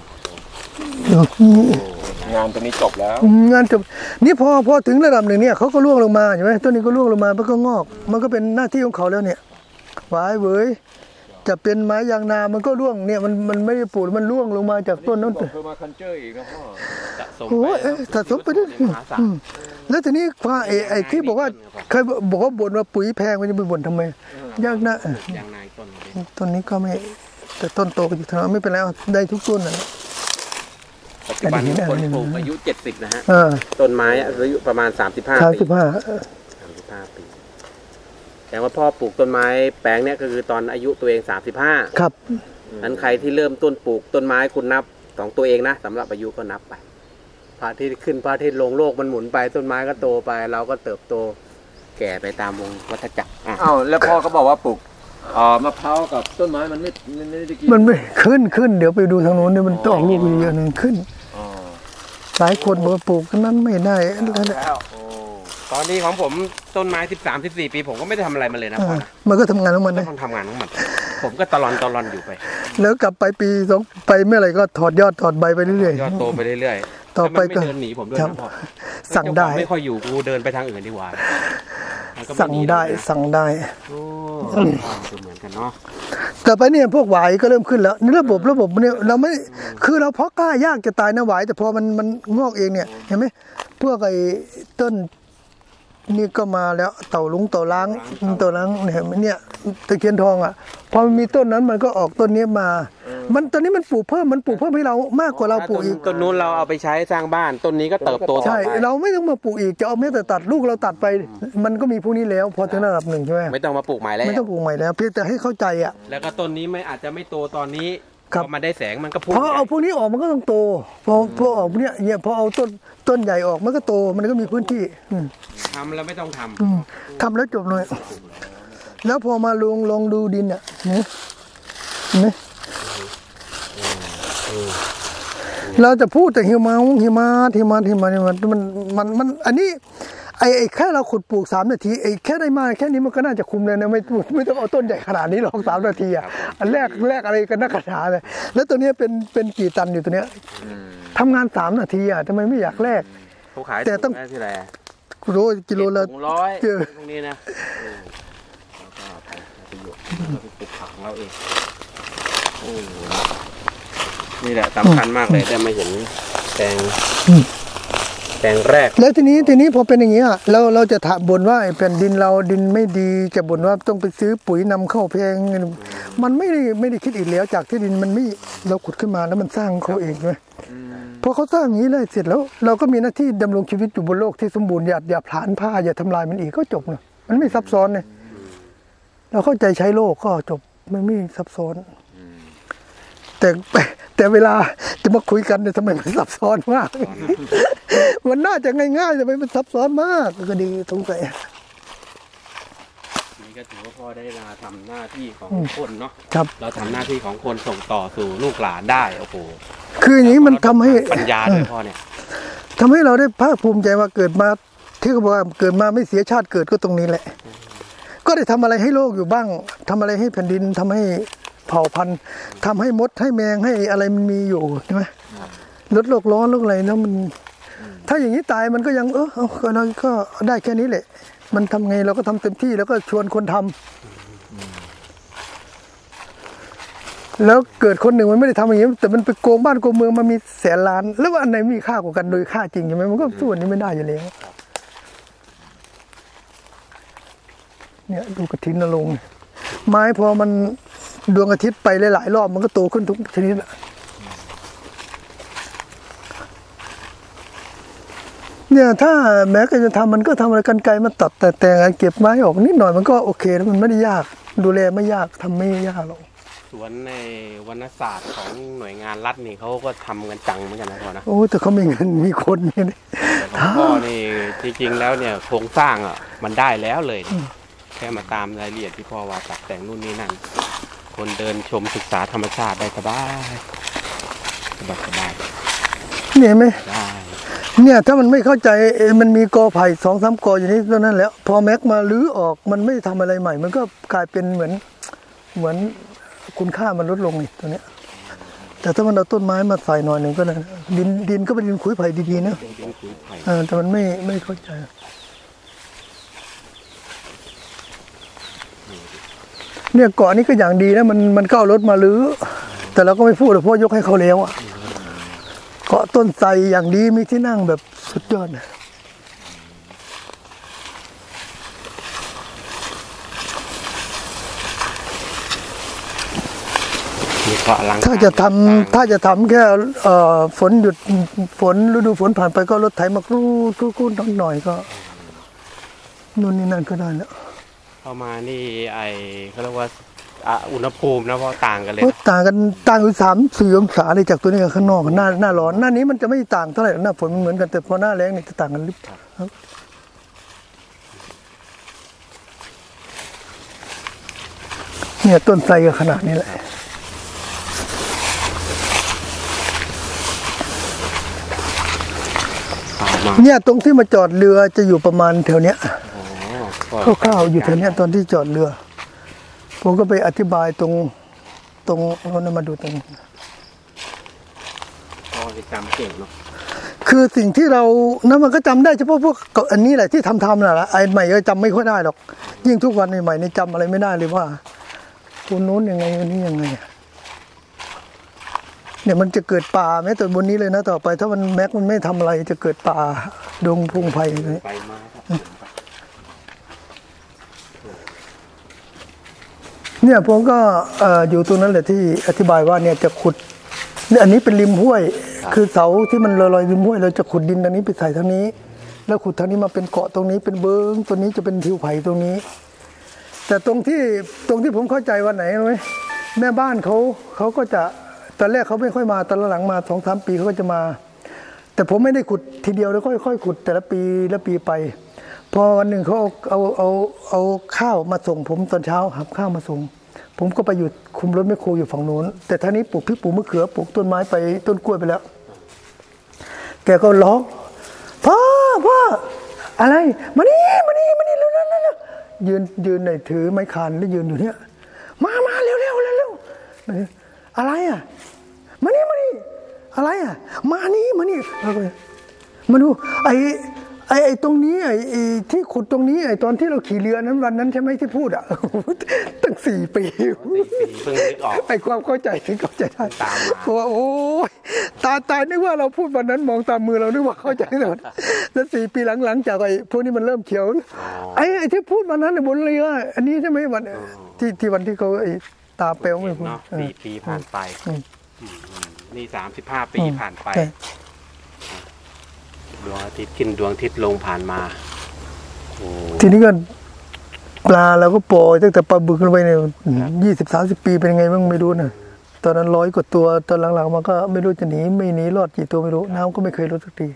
S1: งานตรงนี้จบแล้ว
S2: งานจบนี่พอพอถึงระดับหนึ่งเนี่ยเขาก็ร่วงลงมาใช่ไหมต้นนี้ก็ร่วงลงมามันก็งอกมันก็เป็นหน้าที่ของเขาแล้วเนี่ยหวายเว้ยจะเป็นไม้ยางนามันก็ร่วงเนี่ยมันมันไม่ได้ปลูกมันร่วงลงมาจากต้นนั้น
S3: เพิ่มมาคันเจอร์อีกนะพ่อ
S2: สะสมไปสะสมไปด้วยแล้วทีนี้ว่าไอ้ไอ้ที่บอกว่าเคยบอกว่าบ่นว่าปุ๋ยแพงมันจะไปบ่นทำไมยากนะ
S1: ยางนาต้น
S2: ต้นนี้ก็ไม่แต่ต้นโตก็อยู่ทางไม่เป็นไรได้ทุกต้นนะ
S1: ปัจจุบันคนปลูกอายุเจ็ดสิบนะฮะต้นไม้อายุประมาณสามสิบห้าปี
S2: สามสิบห้า
S1: สามสิบห้าปีแต่ว่าพ่อปลูกต้นไม้แปลงเนี้ยก็คือตอนอายุตัวเองสามสิบห้า
S2: ครับ
S1: นั้นใครที่เริ่มต้นปลูกต้นไม้คุณนับของตัวเองนะสำหรับอายุก็นับไปพระอาทิตย์ขึ้นพระอาทิตย์ลงโลกมันหมุนไปต้นไม้ก็โตไปเราก็เติบโตแก่ไปตามวงวัฏจักร
S3: อ้าวแล้วพ่อก็บอกว่าปลูกอ่ามะพร้าวกับต้นไม้มันไม่ไม่ได้กิน
S2: มันไม่ขึ้นขึ้นเดี๋ยวไปดูทางโน้นเนี่ยมันต้องลูกเยอะหนึ่งขึ้นหลายคนบอกปลูกนั้นไม่ได้
S1: แล้วตอนนี้ของผมต้นไม้สิบสาม สิบสี่ปีผมก็ไม่ได้ทำอะไรมาเลยนะพ่อ
S2: มันก็ทำงานของมัน
S1: นะทำงานของมันผมก็ตลอนตลอนอยู่ไป
S2: แล้วกลับไปปีสองไปเมื่อไหร่ก็ถอดยอดถอดใบไปเรื่อย
S1: ๆยอดโตไปเรื่อย
S2: ๆต่อไปก็
S1: เดินหนีผมด้วยนะพ่อ
S2: สั่งได้
S1: ไม่ค่อยอยู่กูเดินไปทางอื่นดีกว่า
S2: สั่งได้สั่งได้
S1: โอ้เหมือนกันเนาะ
S2: แต่ไปเนี่ยพวกหวายก็เริ่มขึ้นแล้วในระบบระบบเนี่ยเราไม่คือเราเพาะกล้ายากจะตายนะหวายแต่พอมันมันงอกเองเนี่ยเห็นไหมพวกไอ้ต้นนี่ก็มาแล้วเต่าลุงเต่าล้างเต่าล้างเนี่ยเนี่ยตะเคียนทองอ่ะพอมันมีต้นนั้นมันก็ออกต้นนี้มามันตอนนี้มันปลูกเพิ่มมันปลูกเพิ่มให้เรามากกว่าเราปลูกอีก
S1: ต้นนู้นเราเอาไปใช้สร้างบ้านต้นนี้ก็เติบโต
S2: ใช่เราไม่ต้องมาปลูกอีกจะเอาแม้แต่ตัดลูกเราตัดไปมันก็มีพวกนี้แล้วพอถึงระดับหนึ่งใช่ไหม
S1: ไม่ต้องมาปลูกใหม่แล้ว
S2: ไม่ต้องปลูกใหม่แล้วเพียงแต่ให้เข้าใจอ่ะ
S1: แล้วก็ต้นนี้ไม่อาจจะไม่โตตอนนี้พอมาได้แสงมันก็พุ่ง
S2: พอเอาพวกนี้ออกมันก็ต้องโตพอพอออกเนี่ยเนี่ยพอเอาต้นต้นใหญ่ออกมันก็โตมันก็มีพื้นที่
S1: ทำแล้วไม่ต้องท
S2: ำทำแล้วจบเลยแล้วพอมาลงลองดูดินอ่ะเนี่ยเนี่ยเราจะพูดแต่หิมาหิมาหิมาหิมามันมันมันอันนี้ไอ้ไอ้แค่เราขุดปลูกสามนาทีไอ้แค่ได้มาแค่นี้มันก็น่าจะคุมเลยนะไม่ไม่ต้องเอาต้นใหญ่ขนาดนี้หรอกสามนาทีอ่ะอันแรกแรกอะไรกันนักขนาดเลยแล้วตัวนี้เป็นเป็นกี่ตันอยู่ตัวเนี้ยทำงานสามนาทีอ่ะทำไมไม่อยากแลก
S1: เขาขาย
S2: แต่ต้อง
S1: ที่ไหน
S2: กิโลกิโลละ
S1: ถุงร้อย
S2: เจอ
S1: ตรงนี้นะแล้วก็ไปประโยชน์เราไปปลูกผักของเราเองโอ้นี่แหละสำคัญมากเลยได้มาเห็นแปลงแปลงแรก
S2: แล้วทีนี้ทีนี้พอเป็นอย่างเงี้ยเราเราจะถามบ่นว่าไอ้แผ่นดินเราดินไม่ดีจะบ่นว่าต้องไปซื้อปุ๋ยนำเข้าแพงมันไม่ได้ไม่ได้คิดอีกแล้วจากที่ดินมันไม่เราขุดขึ้นมาแล้วมันสร้างเขาเองใช่ไหมพอเขาสร้างอย่างนี้เลยเสร็จแล้วเราก็มีหน้าที่ดำรงชีวิตอยู่บนโลกที่สมบูรณ์อย่าอย่าผลาญผ้าอย่าทำลายมันอีกก็จบนะมันไม่ซับซ้อนเลยเราเข้าใจใช้โลกก็จบมันไม่ซับซ้อนแต่แต่เวลาจะมาคุยกันเนี่ยทำไมมันซับซ้อนมาก มันน่าจะง่ายๆทำไมมันซับซ้อนมากก็ดีสงสัย
S1: นี่ก็ถือว่าพ่อได้มาทำหน้าที่ของคนเนาะ
S2: ครับ
S1: เราทำหน้าที่ของคนส่งต่อสู่ลูกหลานได้โอ้โห
S2: คืออย่างนี้มันทำให้
S1: ปัญญาด้วยพ่อเนี่ย
S2: ทำให้เราได้ภาคภูมิใจว่าเกิดมาที่เขาบอกว่าเกิดมาไม่เสียชาติเกิดก็ตรงนี้แหละ ก็ได้ทำอะไรให้โลกอยู่บ้างทำอะไรให้แผ่นดินทำให้เผ่าพันธุ์ทำให้มดให้แมงให้อะไรมันมีอยู่ใช่ไหมลดโลกร้อนโลกอะไรแล้วมันถ้าอย่างนี้ตายมันก็ยังเออเอาก็เราก็ได้แค่นี้แหละ มันทำไงเราก็ทำเต็มที่แล้วก็ชวนคนทำแล้วเกิดคนหนึ่งมันไม่ได้ทำอย่างนี้แต่มันไปโกงบ้านโกงเมืองมันมีแสนล้านแล้วว่าอันไหนมีค่ากว่ากันโดยค่าจริงใช่ไหมมันก็สู้อันนี้ไม่ได้อยู่แล้วเนี่ยดูกระถินนรงค์ไม้พอมันดวงอาทิตย์ไปหลายๆรอบมันก็โตขึ้นทุกชนิดเนี่ยถ้าแม้ก็จะทำมันก็ทำอะไรกันไกลมาตัดแต่แต่เก็บไม้ออกนิดหน่อยมันก็โอเคแล้วมันไม่ได้ยากดูแลไม่ยากทำไม่ยากหรอก
S1: สวนในวรรณศาสตร์ของหน่วยงานรัฐนี่เขาก็ทำกันจังเหมือนกันนะพ่อนะ
S2: โอ้แต่เขามีเงินมีคนนี่
S1: พ่อนี่จริงๆแล้วเนี่ยโครงสร้างอ่ะมันได้แล้วเลยแค่มาตามรายละเอียดที่พ่อว่าตัดแต่งนู่นนี่นั่นคนเดินชมศึกษาธรรมชาติได้สบายสบายสบาย
S2: เนี่ยไหม
S1: ได้
S2: เนี่ยถ้ามันไม่เข้าใจมันมีกอไผ่สองสามกออยู่นี่ตอนนั้นแล้วพอแม็กมาลื้อออกมันไม่ทำอะไรใหม่ มันก็กลายเป็นเหมือนเหมือนคุณค่ามันลดลงนี่ตัวเนี้ยแต่ถ้ามันเอาต้นไม้มาใส่หน่อยหนึ่งก็ได้ดินดินก็เป็นดินขุยไผ่ดีๆนะแต่มันไม่ไม่เข้าใจเนี่ยเกาะนี้ก็อย่างดีนะมันมันก็เอารถมาลื้อแต่เราก็ไม่พูดเลยเพราะยกให้เขาแล้วอ่ะเกาะต้นไทรอย่างดีมีที่นั่งแบบสุดยอดนะถ้าจะทำถ้าจะทำแค่ฝนหยุดฝนฤดูฝนผ่านไปก็รถไถมากรูดกรูดหน่อยก็นู่นนี่นั่นก็ได้แล้ว
S1: เข้ามานี่ไอเขาเรียกว่าอุณหภูมินะเพราะต่างกันเลย
S2: ต่างกันต่างอยู่สามสี่องศาเลยจากตัวนี้กับข้างนอกหน้าหน้าร้อนหน้านี้มันจะไม่ต่างเท่าไหร่หน้าฝนมันเหมือนกันแต่พอหน้าแล้งนี่จะต่างกันลิบเนี่ยต้นไทรก็ขนาดนี้แหละเนี่ยตรงที่มาจอดเรือจะอยู่ประมาณแถวเนี้ยคร่าวๆอยู่แถวเนี้ยตอนที่จอดเรือผมก็ไปอธิบายตรงตรงนั้นมาดูตรง
S1: พอจะจำเก่งเนาะ
S2: คือสิ่งที่เรานั้นมันก็จำได้เฉพาะพวกอันนี้แหละที่ทำทำน่ะไอ้ใหม่ก็จำไม่ค่อยได้หรอกยิ่งทุกวันใหม่ๆนี่จำอะไรไม่ได้เลยว่าคนโน้นยังไงคนนี้ยังไงเนี่ยมันจะเกิดป่าแม้แต่บนนี้เลยนะต่อไปถ้ามันแม็กมันไม่ทำอะไรจะเกิดป่าดงพงไผ่เลยเนี่ยผมก็อยู่ตรงนั้นแหละที่อธิบายว่าเนี่ยจะขุดเนี่ยอันนี้เป็นริมห้วยคือเสาที่มันลอยๆริมห้วยเราจะขุดดินตรงนี้ไปใส่ทางนี้แล้วขุดทางนี้มาเป็นเกาะตรงนี้เป็นเบิ้งตัวนี้จะเป็นทิวไผ่ตรงนี้แต่ตรงที่ตรงที่ผมเข้าใจวันไหนรู้ไหมแม่บ้านเขาเขาก็จะตอนแรกเขาไม่ค่อยมาตอนหลังมาสองสามปีเขาก็จะมาแต่ผมไม่ได้ขุดทีเดียวแล้วค่อยๆขุดแต่ละปีละปีไปพอวันหนึ่งเขาเอาเอาเอาข้าวมาส่งผมตอนเช้าหับข้าวมาส่งผมก็ไปอยู่คุมรถแมคโครอยู่ฝั่งโน้นแต่ท่านี้ปลูกพริกปลูกมะเขือปลูกต้นไม้ไปต้นกล้วยไปแล้วแกก็ร้องพ่อพ่ออะไรมานี่มานี่มานี่เร็วเร็วเร็วยืนยืนในถือไม้คานแล้วยืนอยู่เนี่ยมามาเร็วเร็วเร็วเร็วอะไรอ่ะมานี่มานี่อะไรอ่ะมานี่มานี่มาดูไอ้ไอ้ไอ้ตรงนี้ไอ้ไอ้ที่ขุดตรงนี้ไอ้ตอนที่เราขี่เรือนั้นวันนั้นใช่ไหมที่พูดอ่ะตั้งสี่ปี
S1: เพิ่งนึกออก
S2: ไอ้ความเข้าใจถึงเข้าใจได้
S1: ตามมา
S2: เพราะว่าโอ้ยตาตายนึกว่าเราพูดวันนั้นมองตามมือเรานึกว่าเข้าใจหมดแล้วสี่ปีหลังๆจากไอ้พวกนี้มันเริ่มเขียวไอ้ไอ้ที่พูดวันนั้นบนเรืออันนี้ใช่ไหมวันที่ที่วันที่เขาไอ้ตาเปลวไม่พูด
S1: เนาะสี่ปีผ่านไปนี่สามสิบห้าปีผ่านไปดวงอาทิตย์ขึ้นดวงอาทิตย์ลงผ่านมา
S2: ทีนี้ก็ปลาเราก็ปล่อยตั้งแต่ปลาบึกลงไปเนี่ยยี่สิบสามสิบปีเป็นยังไงบ้างไม่รู้นะตอนนั้นร้อยกว่าตัวตอนหลังๆมันก็ไม่รู้จะหนีไม่หนีรอดกี่ตัวไม่รู้น้ำก็ไม่เคยลดสักที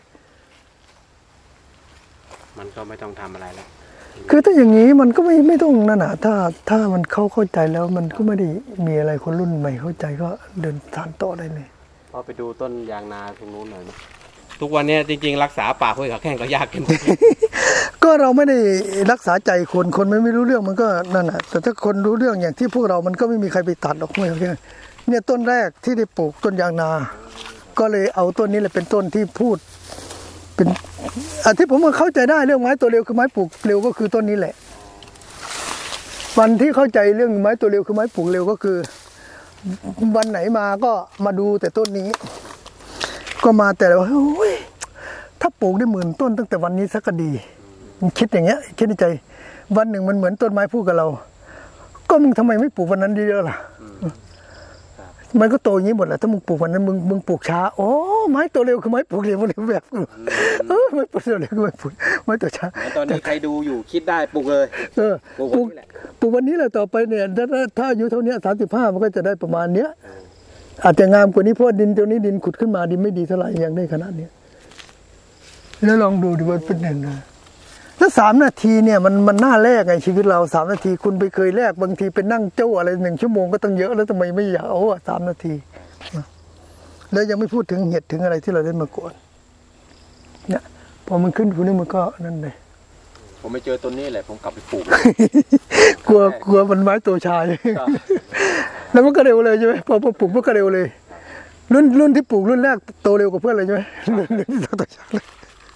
S1: มันก็ไม่ต้องทำอะไรแล้ว
S2: คือถ้าอย่างนี้มันก็ไม่ไม่ต้องนั่นน่ะถ้าถ้ามันเข้าเข้าใจแล้วมันก็ไม่ได้มีอะไรคนรุ่นใหม่เข้าใจก็เดินสานต่อได้เลย
S1: พอไปดูต้นยางนาตรงนู้นหน่อยนะทุกวันนี้จริงๆรักษาป่าห้วยขาแข้งก็ยากขึ้น
S2: ก็เราไม่ได้รักษาใจคนคนไม่ไม่รู้เรื่องมันก็นั่นแหะแต่ถ้าคนรู้เรื่องอย่างที่พวกเรามันก็ไม่มีใครไปตัดหรอกห้วยขาแข้งเนี่ยต้นแรกที่ได้ปลูกต้นยางนาก็เลยเอาต้นนี้แหละเป็นต้นที่พูดเป็นอันที่ผมเข้าใจได้เรื่องไม้ตัวเร็วคือไม้ปลูกเร็วก็คือต้นนี้แหละวันที่เข้าใจเรื่องไม้ตัวเร็วคือไม้ปลูกเร็วก็คือวันไหนมาก็มาดูแต่ต้นนี้ก็มาแต่ว่าโอ้ยถ้าปลูกได้หมื่นต้นตั้งแต่วันนี้สักก็ดีคิดอย่างเงี้ยคิดในใจวันหนึ่งมันเหมือนต้นไม้พูดกับเราก็มึงทำไมไม่ปลูกวันนั้นเยอะๆล่ะมันก็โตอย่างนี้หมดแหละถ้ามึงปลูกวันนั้นมึงมึงปลูกช้าโอ้ไม้ตัวเร็วคือไม้ปลูกเร็วมันแบบเออไม้ปลูกเร็วคือไม้ปลูกไม้ตัวช้า
S1: ตอนนี้ใครดูอยู่คิดได้ปลูกเลย
S2: เออปลูกปลูกวันนี้แหละต่อไปเนี่ยถ้าถ้าอายุเท่านี้สามสิบห้ามันก็จะได้ประมาณเนี้ยอาจจะงามกว่านี้เพราะดินตรงนี้ดินขุดขึ้นมาดินไม่ดีเท่าไหร่ยังได้ขนาดนี้แล้วลองดูดูว่าเป็นยังไงแล้วสามนาทีเนี่ยมันมันน่าแลกไงชีวิตเราสามนาทีคุณไปเคยแลกบางทีเป็นนั่งเจ้าอะไรหนึ่งชั่วโมงก็ตั้งเยอะแล้วทำไมไม่อยากเอาอ่ะสามนาทีแล้วยังไม่พูดถึงเห็ดถึงอะไรที่เราได้มาก่อนเนี่ยพอมันขึ้นพวกนี้มันก็นั่นเลย
S3: ผมไม่เจอต้นนี้แหละผมกลับไปปลูก
S2: กลัวกลัวมันไม้ตัวชายแล้วมันก็เร็วเลยใช่ไหมพอปลูกมันก็เร็วเลยรุ่นรุ่นที่ปลูกรุ่นแรกโตเร็วกว่าเพื่อนเลยใช่ไหมรุ่นที่ตัวชายเลย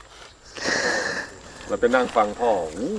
S3: เราไปนั่งฟังพ่อ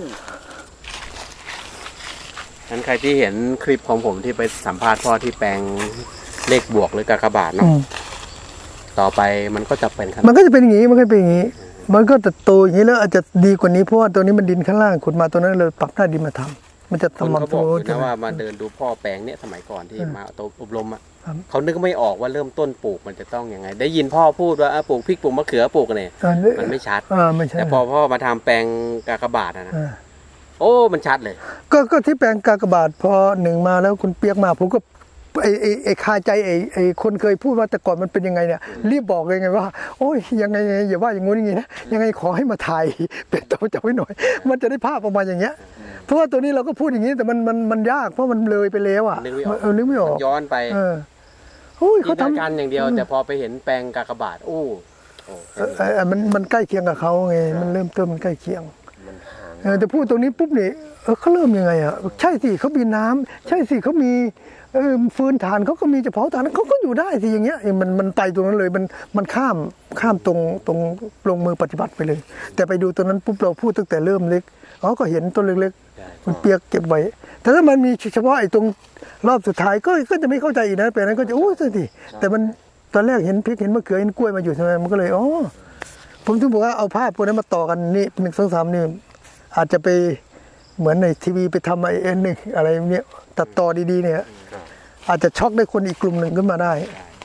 S1: งั้นใครที่เห็นคลิปของผมที่ไปสัมภาษณ์พ่อที่แปลงเลขบวกหรือกากบาทเนาะต่อไปมันก็จะเป็น
S2: มันก็จะเป็นอย่างนี้มันก็เป็นอย่างนี้มันก็จะโตอย่างนี้แล้วอาจจะดีกว่านี้เพราะว่าตัวนี้มันดินข้างล่างขุดมาตัวนั้นเลยปรับหน้าดินมาทำมันจะ
S1: สม่ำเสมอนะว่ามาเดินดูพ่อแปลงเนี่ยสมัยก่อนที่มาอบรมอ่ะเขานึกไม่ออกว่าเริ่มต้นปลูกมันจะต้องยังไงได้ยินพ่อพูดว่าปลูกพริกปลูกมะเขือปลูกเนี่ยมันไม่ชัดแต่พอพ่อมาทำแปลงกากบาทนะโอ้มันชัดเลย
S2: ก็ก็ที่แปลงกากบาทพอหนึ่งมาแล้วคุณเปียกมาผมก็ไอ้ไอ้ไอ้คาใจไอ้ไอ้คนเคยพูดว่าแต่ก่อนมันเป็นยังไงเนี่ยรีบบอกเลยไงว่าโอ้ยยังไงอย่าว่าอย่างงู้นอย่างงี้นะยังไงขอให้มาถ่ายเป็นตัวจับไว้หน่อยมันจะได้ภาพประมาณอย่างเงี้ยเพราะว่าตัวนี้เราก็พูดอย่างนี้แต่มันมันมันยากเพราะมันเลยไปแล้วอ่ะเออนึกไม่ออก
S1: ย้อนไป
S2: เออโอ้ยเขาท
S1: ำการอย่างเดียวแต่พอไปเห็นแปลงกากบาทโอ้
S2: ไอ้มันมันใกล้เคียงกับเขาไงมันเริ่มต้นมันใกล้เคียงแต่พูดตรงนี้ปุ๊บเนี่ยเออเขาเริ่มยังไงอ่ะใช่สิเขามีน้ำใช่สิเขามีเออฟืนถ่านเขาก็มีจะเผาถ่านเขาก็อยู่ได้สิอย่างเงี้ยมันมันไปตรงนั้นเลยมันมันข้ามข้ามตรงตรงลงมือปฏิบัติไปเลยแต่ไปดูตรงนั้นปุ๊บเราพูดตั้งแต่เริ่มเล็กอ๋อก็เห็นต้นเล็กๆมันเปียกเก็บไว้แต่ถ้ามันมีเฉพาะไอ้ตรงรอบสุดท้ายก็ก็จะไม่เข้าใจอีกนะแปลนั้นก็จะโอ้สิแต่มันตอนแรกเห็นพริกเห็นมะเขือเห็นกล้วยมาอยู่ใช่ไหมมันก็เลยอ๋อผมถึงบอกว่าเอาภาพพวกนั้นมาต่อกันนี่หนึ่งสองสามนี่อาจจะไปเหมือนในทีวีไปทำไอเอ็นนี่อะไรเนี้ยตัดต่อดีๆเนี่ยอาจจะช็อกได้คนอีกกลุ่มหนึ่งขึ้นมาได้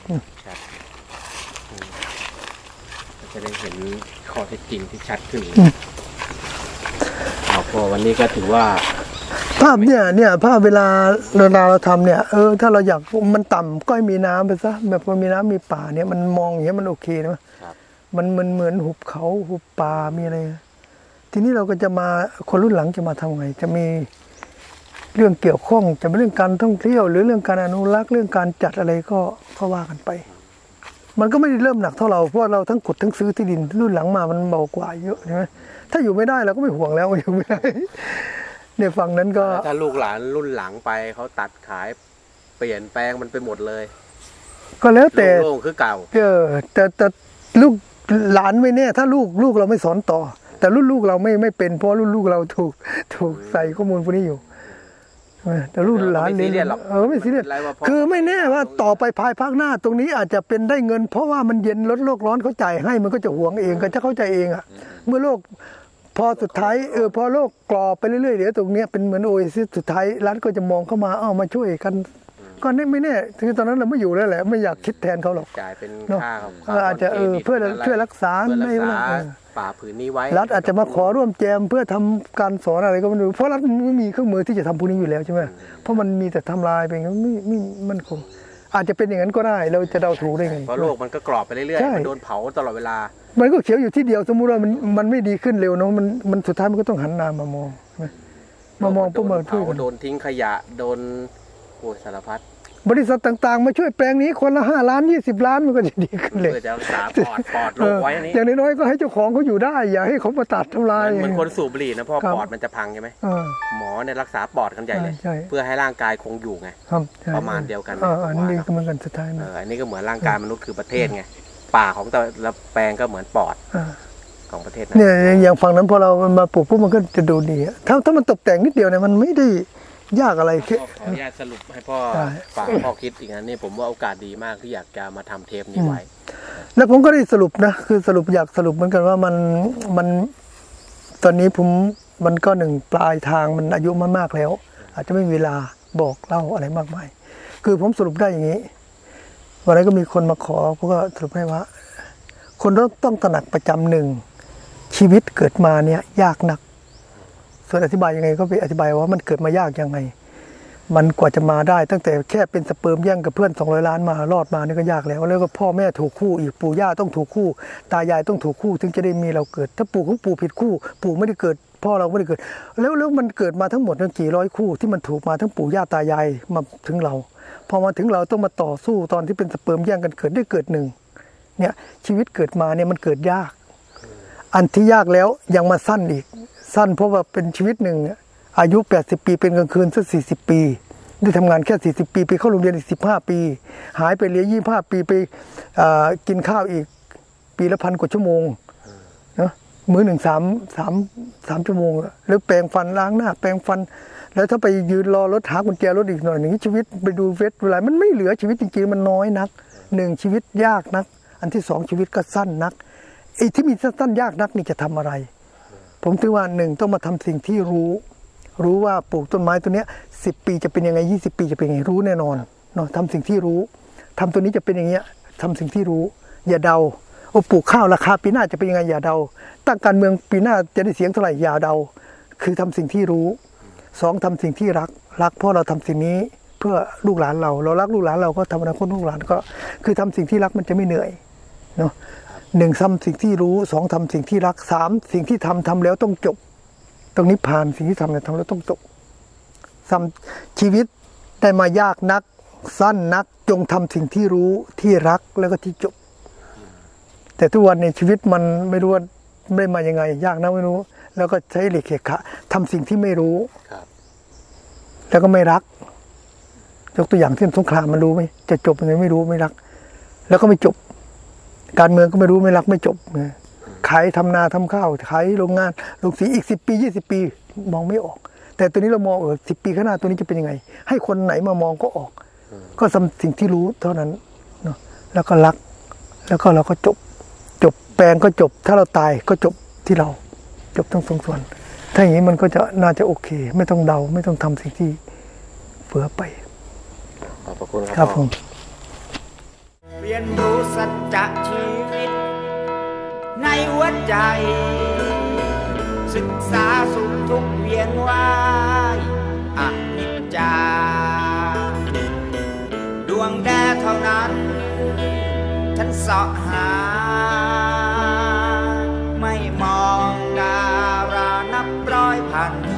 S1: จะได้เห็นข้อเท็จจริงที่ชัดขึ้นเอาพอวันนี้ก็ถือว่า
S2: ภาพเนี่ยเนี่ยภาพเวลาเวลาเราทำเนี่ยเออถ้าเราอยากมันต่ำก็ให้มีน้ำไปซะแบบพอมีน้ำมีป่าเนี่ยมันมองอย่างเงี้ยมันโอเคนะมันมันเหมือนหุบเขาหุบป่ามีอะไรทีนี้เราก็จะมาคนรุ่นหลังจะมาทำไงจะมีเรื่องเกี่ยวข้องจะเป็นเรื่องการท่องเที่ยวหรือเรื่องการอนุรักษ์เรื่องการจัดอะไรก็ก็ว่ากันไปมันก็ไม่ได้เริ่มหนักเท่าเราเพราะเราทั้งขุดทั้งซื้อที่ดินรุ่นหลังมามันเบากว่าเยอะใช่ไหมถ้าอยู่ไม่ได้เราก็ไม่ห่วงแล้วอยู่ไม่ได้เนี่ยฝั่งนั้นก็
S1: ถ้าลูกหลานรุ่นหลังไปเขาตัดขายเปลี่ยนแปลงมันไปหมดเลย
S2: ก็แล้วแต่
S1: โล่งคือเก่า
S2: เออแต่แต่ลูกหลานไม่แน่ถ้าลูกลูกเราไม่สอนต่อแต่รุ่นลูกเราไม่ไม่เป็นเพราะรุ่นลูกเราถูกถูกใส่ข้อมูลพวกนี้อยู่แต่รุ่นหลานเรียนเออไม่ซีเรียสคือไม่แน่ว่าต่อไปภายภาคหน้าตรงนี้อาจจะเป็นได้เงินเพราะว่ามันเย็นลดโลกร้อนเขาจ่ายให้มันก็จะห่วงเองก็จะเข้าใจเองอ่ะเมื่อโลกพอสุดท้ายเออพอโลกกรอบไปเรื่อยๆเดี๋ยวตรงนี้เป็นเหมือนโอเอซิสสุดท้ายรัฐก็จะมองเข้ามาเอ้ามาช่วยกันก็ไม่แน่ถึงตอนนั้นเราไม่อยู่แล้วแหละไม่อยากคิดแทนเขาหรอก
S1: จ่ายเป็นค่า
S2: อาจจะเออเพื่อเพื่อรักษาไม่ว่า
S1: ป่าผืนนี้ไว้
S2: รัฐอาจจะมาขอร่วมแจมเพื่อทำการสอนอะไรก็ไม่รู้เพราะรัฐไม่มีเครื่องมือที่จะทำพวกนี้อยู่แล้วใช่ไหมเพราะมันมีแต่ทำลายไปงั้นไม่ไม่มันคงอาจจะเป็นอย่างนั้นก็ได้เราจะเดาถูกได้ไง
S1: เพราะโลกมันก็กรอบไปเรื่อยๆมันโดนเผาตลอดเวลา
S2: มันก็เขียวอยู่ที่เดียวสมมุติว่ามันมันไม่ดีขึ้นเร็วเนาะมันมันสุดท้ายมันก็ต้องหันหน้ามามองมามองปุ๊บมาช่วย
S1: โดนทิ้งขยะโดนโอ้สารพัด
S2: บริษัทต่างๆมาช่วยแปลงนี้คนละห้าล้านยี่สิบล้านมันก็จะดีขึ้นเลย
S1: เพื่อจะรักษาปอดปอดลงไว้นี่
S2: อย่างน้อยๆก็ให้เจ้าของเขาอยู่ได้อย่าให้เขามาตัดทำลาย
S1: เหมือนคนสูบบุหรี่นะเพราะปอดมันจะพังใช่ไหมหมอเนี่ยรักษาปอดกันใหญ่เลยเพื่อให้ร่างกายคงอยู่ไงประมาณเดียวกัน
S2: อันนี้ก็เหมือนกันสุดท้ายนะ
S1: อันนี้ก็เหมือนร่างกายมนุษย์คือประเทศไงป่าของแต่ละแปลงก็เหมือนปอดของประเทศ
S2: เนี่ยอย่างฝั่งนั้นพอเรามาปลูกปุ๊บมันก็จะดูดีถ้าถ้ามันตกแต่งนิดเดียวเนี่ยมันไม่ได้ยากอะไร
S1: ขออนุญาตสรุปให้พ่อฝากพ่อคิดอีกนะนี่ผมว่าโอกาสดีมากที่อยากจะมาทำเทปนี้ไว้
S2: แล้วผมก็ได้สรุปนะคือสรุปอยากสรุปเหมือนกันว่ามันมันตอนนี้ผมมันก็หนึ่งปลายทางมันอายุมามากแล้วอาจจะไม่มีเวลาบอกเล่าอะไรมากมายคือผมสรุปได้อย่างนี้วันนั้นก็มีคนมาขอผมก็สรุปให้ว่าคนเราต้องตระหนักประจำหนึ่งชีวิตเกิดมาเนี่ยยากนักส่วนอธิบายยังไงก็ไปอธิบายว่ามันเกิดมายากยังไงมันกว่าจะมาได้ตั้งแต่แค่เป็นสเปิร์มแย่งกับเพื่อนสองร้อยล้านมารอดมานี่ก็ยากแล้วแล้วก็พ่อแม่ถูกคู่อีกปู่ย่าต้องถูกคู่ตายายต้องถูกคู่ถึงจะได้มีเราเกิดถ้าปู่ของปู่ผิดคู่ปู่ไม่ได้เกิดพ่อเราไม่ได้เกิดแล้วแล้วมันเกิดมาทั้งหมดตั้งกี่ร้อยคู่ที่มันถูกมาทั้งปู่ย่าตายายมาถึงเราพอมาถึงเราต้องมาต่อสู้ตอนที่เป็นสเปิร์มแย่งกันเกิดได้เกิดหนึ่งเนี่ยชีวิตเกิดมาเนี่ยมันเกิดยากอันที่ยากแล้วยังมาสั้นอีกสั้นเพราะว่าเป็นชีวิตหนึ่งอายุแปดสิบปีเป็นกลางคืนสักสี่สิบปีได้ทำงานแค่สี่สิบปีไปเข้าโรงเรียนอีกสิบห้าปีหายไปเรียนยี่สิบห้าปีไปกินข้าวอีกปีละพันกว่าชั่วโมงนะมื้อหนึ่งสามสามสามชั่วโมงแล้วแปรงฟันล้างหน้าแปรงฟันแล้วถ้าไปยืนรอรถหากุญแจรถอีกหน่อยหนึ่งชีวิตไปดูเวทเวลามันไม่เหลือชีวิตจริงๆมันน้อยนักหนึ่งชีวิตยากนักอันที่สองชีวิตก็สั้นนักไอ้ที่มีสั้นยากนักนี่จะทำอะไรผมถือว่าหนึ่งต้องมาทำสิ่งที่รู้รู้ว่าปลูกต้นไม้ตัวเนี้ยสิบปีจะเป็นยังไงยี่สิบปีจะเป็นยังไงรู้แน่นอนเนาะทำสิ่งที่รู้ทำตัวนี้จะเป็นอย่างเงี้ยทำสิ่งที่รู้อย่าเดาโอ้ปลูกข้าวราคาปีหน้าจะเป็นยังไงอย่าเดาตั้งการเมืองปีหน้าจะได้เสียงเท่าไหร่อย่าเดาคือทำสิ่งที่รู้สองทำสิ่งที่รักรักเพราะเราทำสิ่งนี้เพื่อลูกหลานเราเรารักลูกหลานเราก็ทำอนาคตลูกหลานก็คือทำสิ่งที่รักมันจะไม่เหนื่อยเนาะหนึ่งทำสิ่งที่รู้สองทำสิ่งที่รักสามสิ่งที่ทำทำแล้วต้องจบตรงนี้ผ่านสิ่งที่ทำเนี่ยทำแล้วต้องจบทำชีวิตได้มายากนักสั้นนักจงทำสิ่งที่รู้ที่รักแล้วก็ที่จบแต่ทุกวันในชีวิตมันไม่รู้ว่าไม่มายังไงยากนะไม่รู้แล้วก็ใช้เหล็กเขกะทำสิ่งที่ไม่รู้แล้วก็ไม่รักยกตัวอย่างเช่นสงครามมันรู้ไหมจะจบยังไงไม่รู้ไม่รักแล้วก็ไม่จบการเมืองก็ไม่รู้ไม่รักไม่จบขายทำนาทำข้าวขายโรงงานโรงสีอีกสิบปียี่สิบปีมองไม่ออกแต่ตัวนี้เรามองเออสิบปีข้างหน้าตัวนี้จะเป็นยังไงให้คนไหนมามองก็ออกก็ทำสิ่งที่รู้เท่านั้นเนาะแล้วก็รักแล้วก็เราก็จบจบแปลงก็จบถ้าเราตายก็จบที่เราจบทั้งสองส่วนถ้าอย่างนี้มันก็จะน่าจะโอเคไม่ต้องเดาไม่ต้องทำสิ่งที่เฟื่อไป
S1: ขอบคุณ
S2: ครับผม
S4: เรียนรู้สัจจะชีวิตในหัวใจศึกษาสุขทุกข์เวียนว่ายอนิจจาดวงแดดเท่านั้นฉันเสาะหาไม่มองดารานับร้อยพัน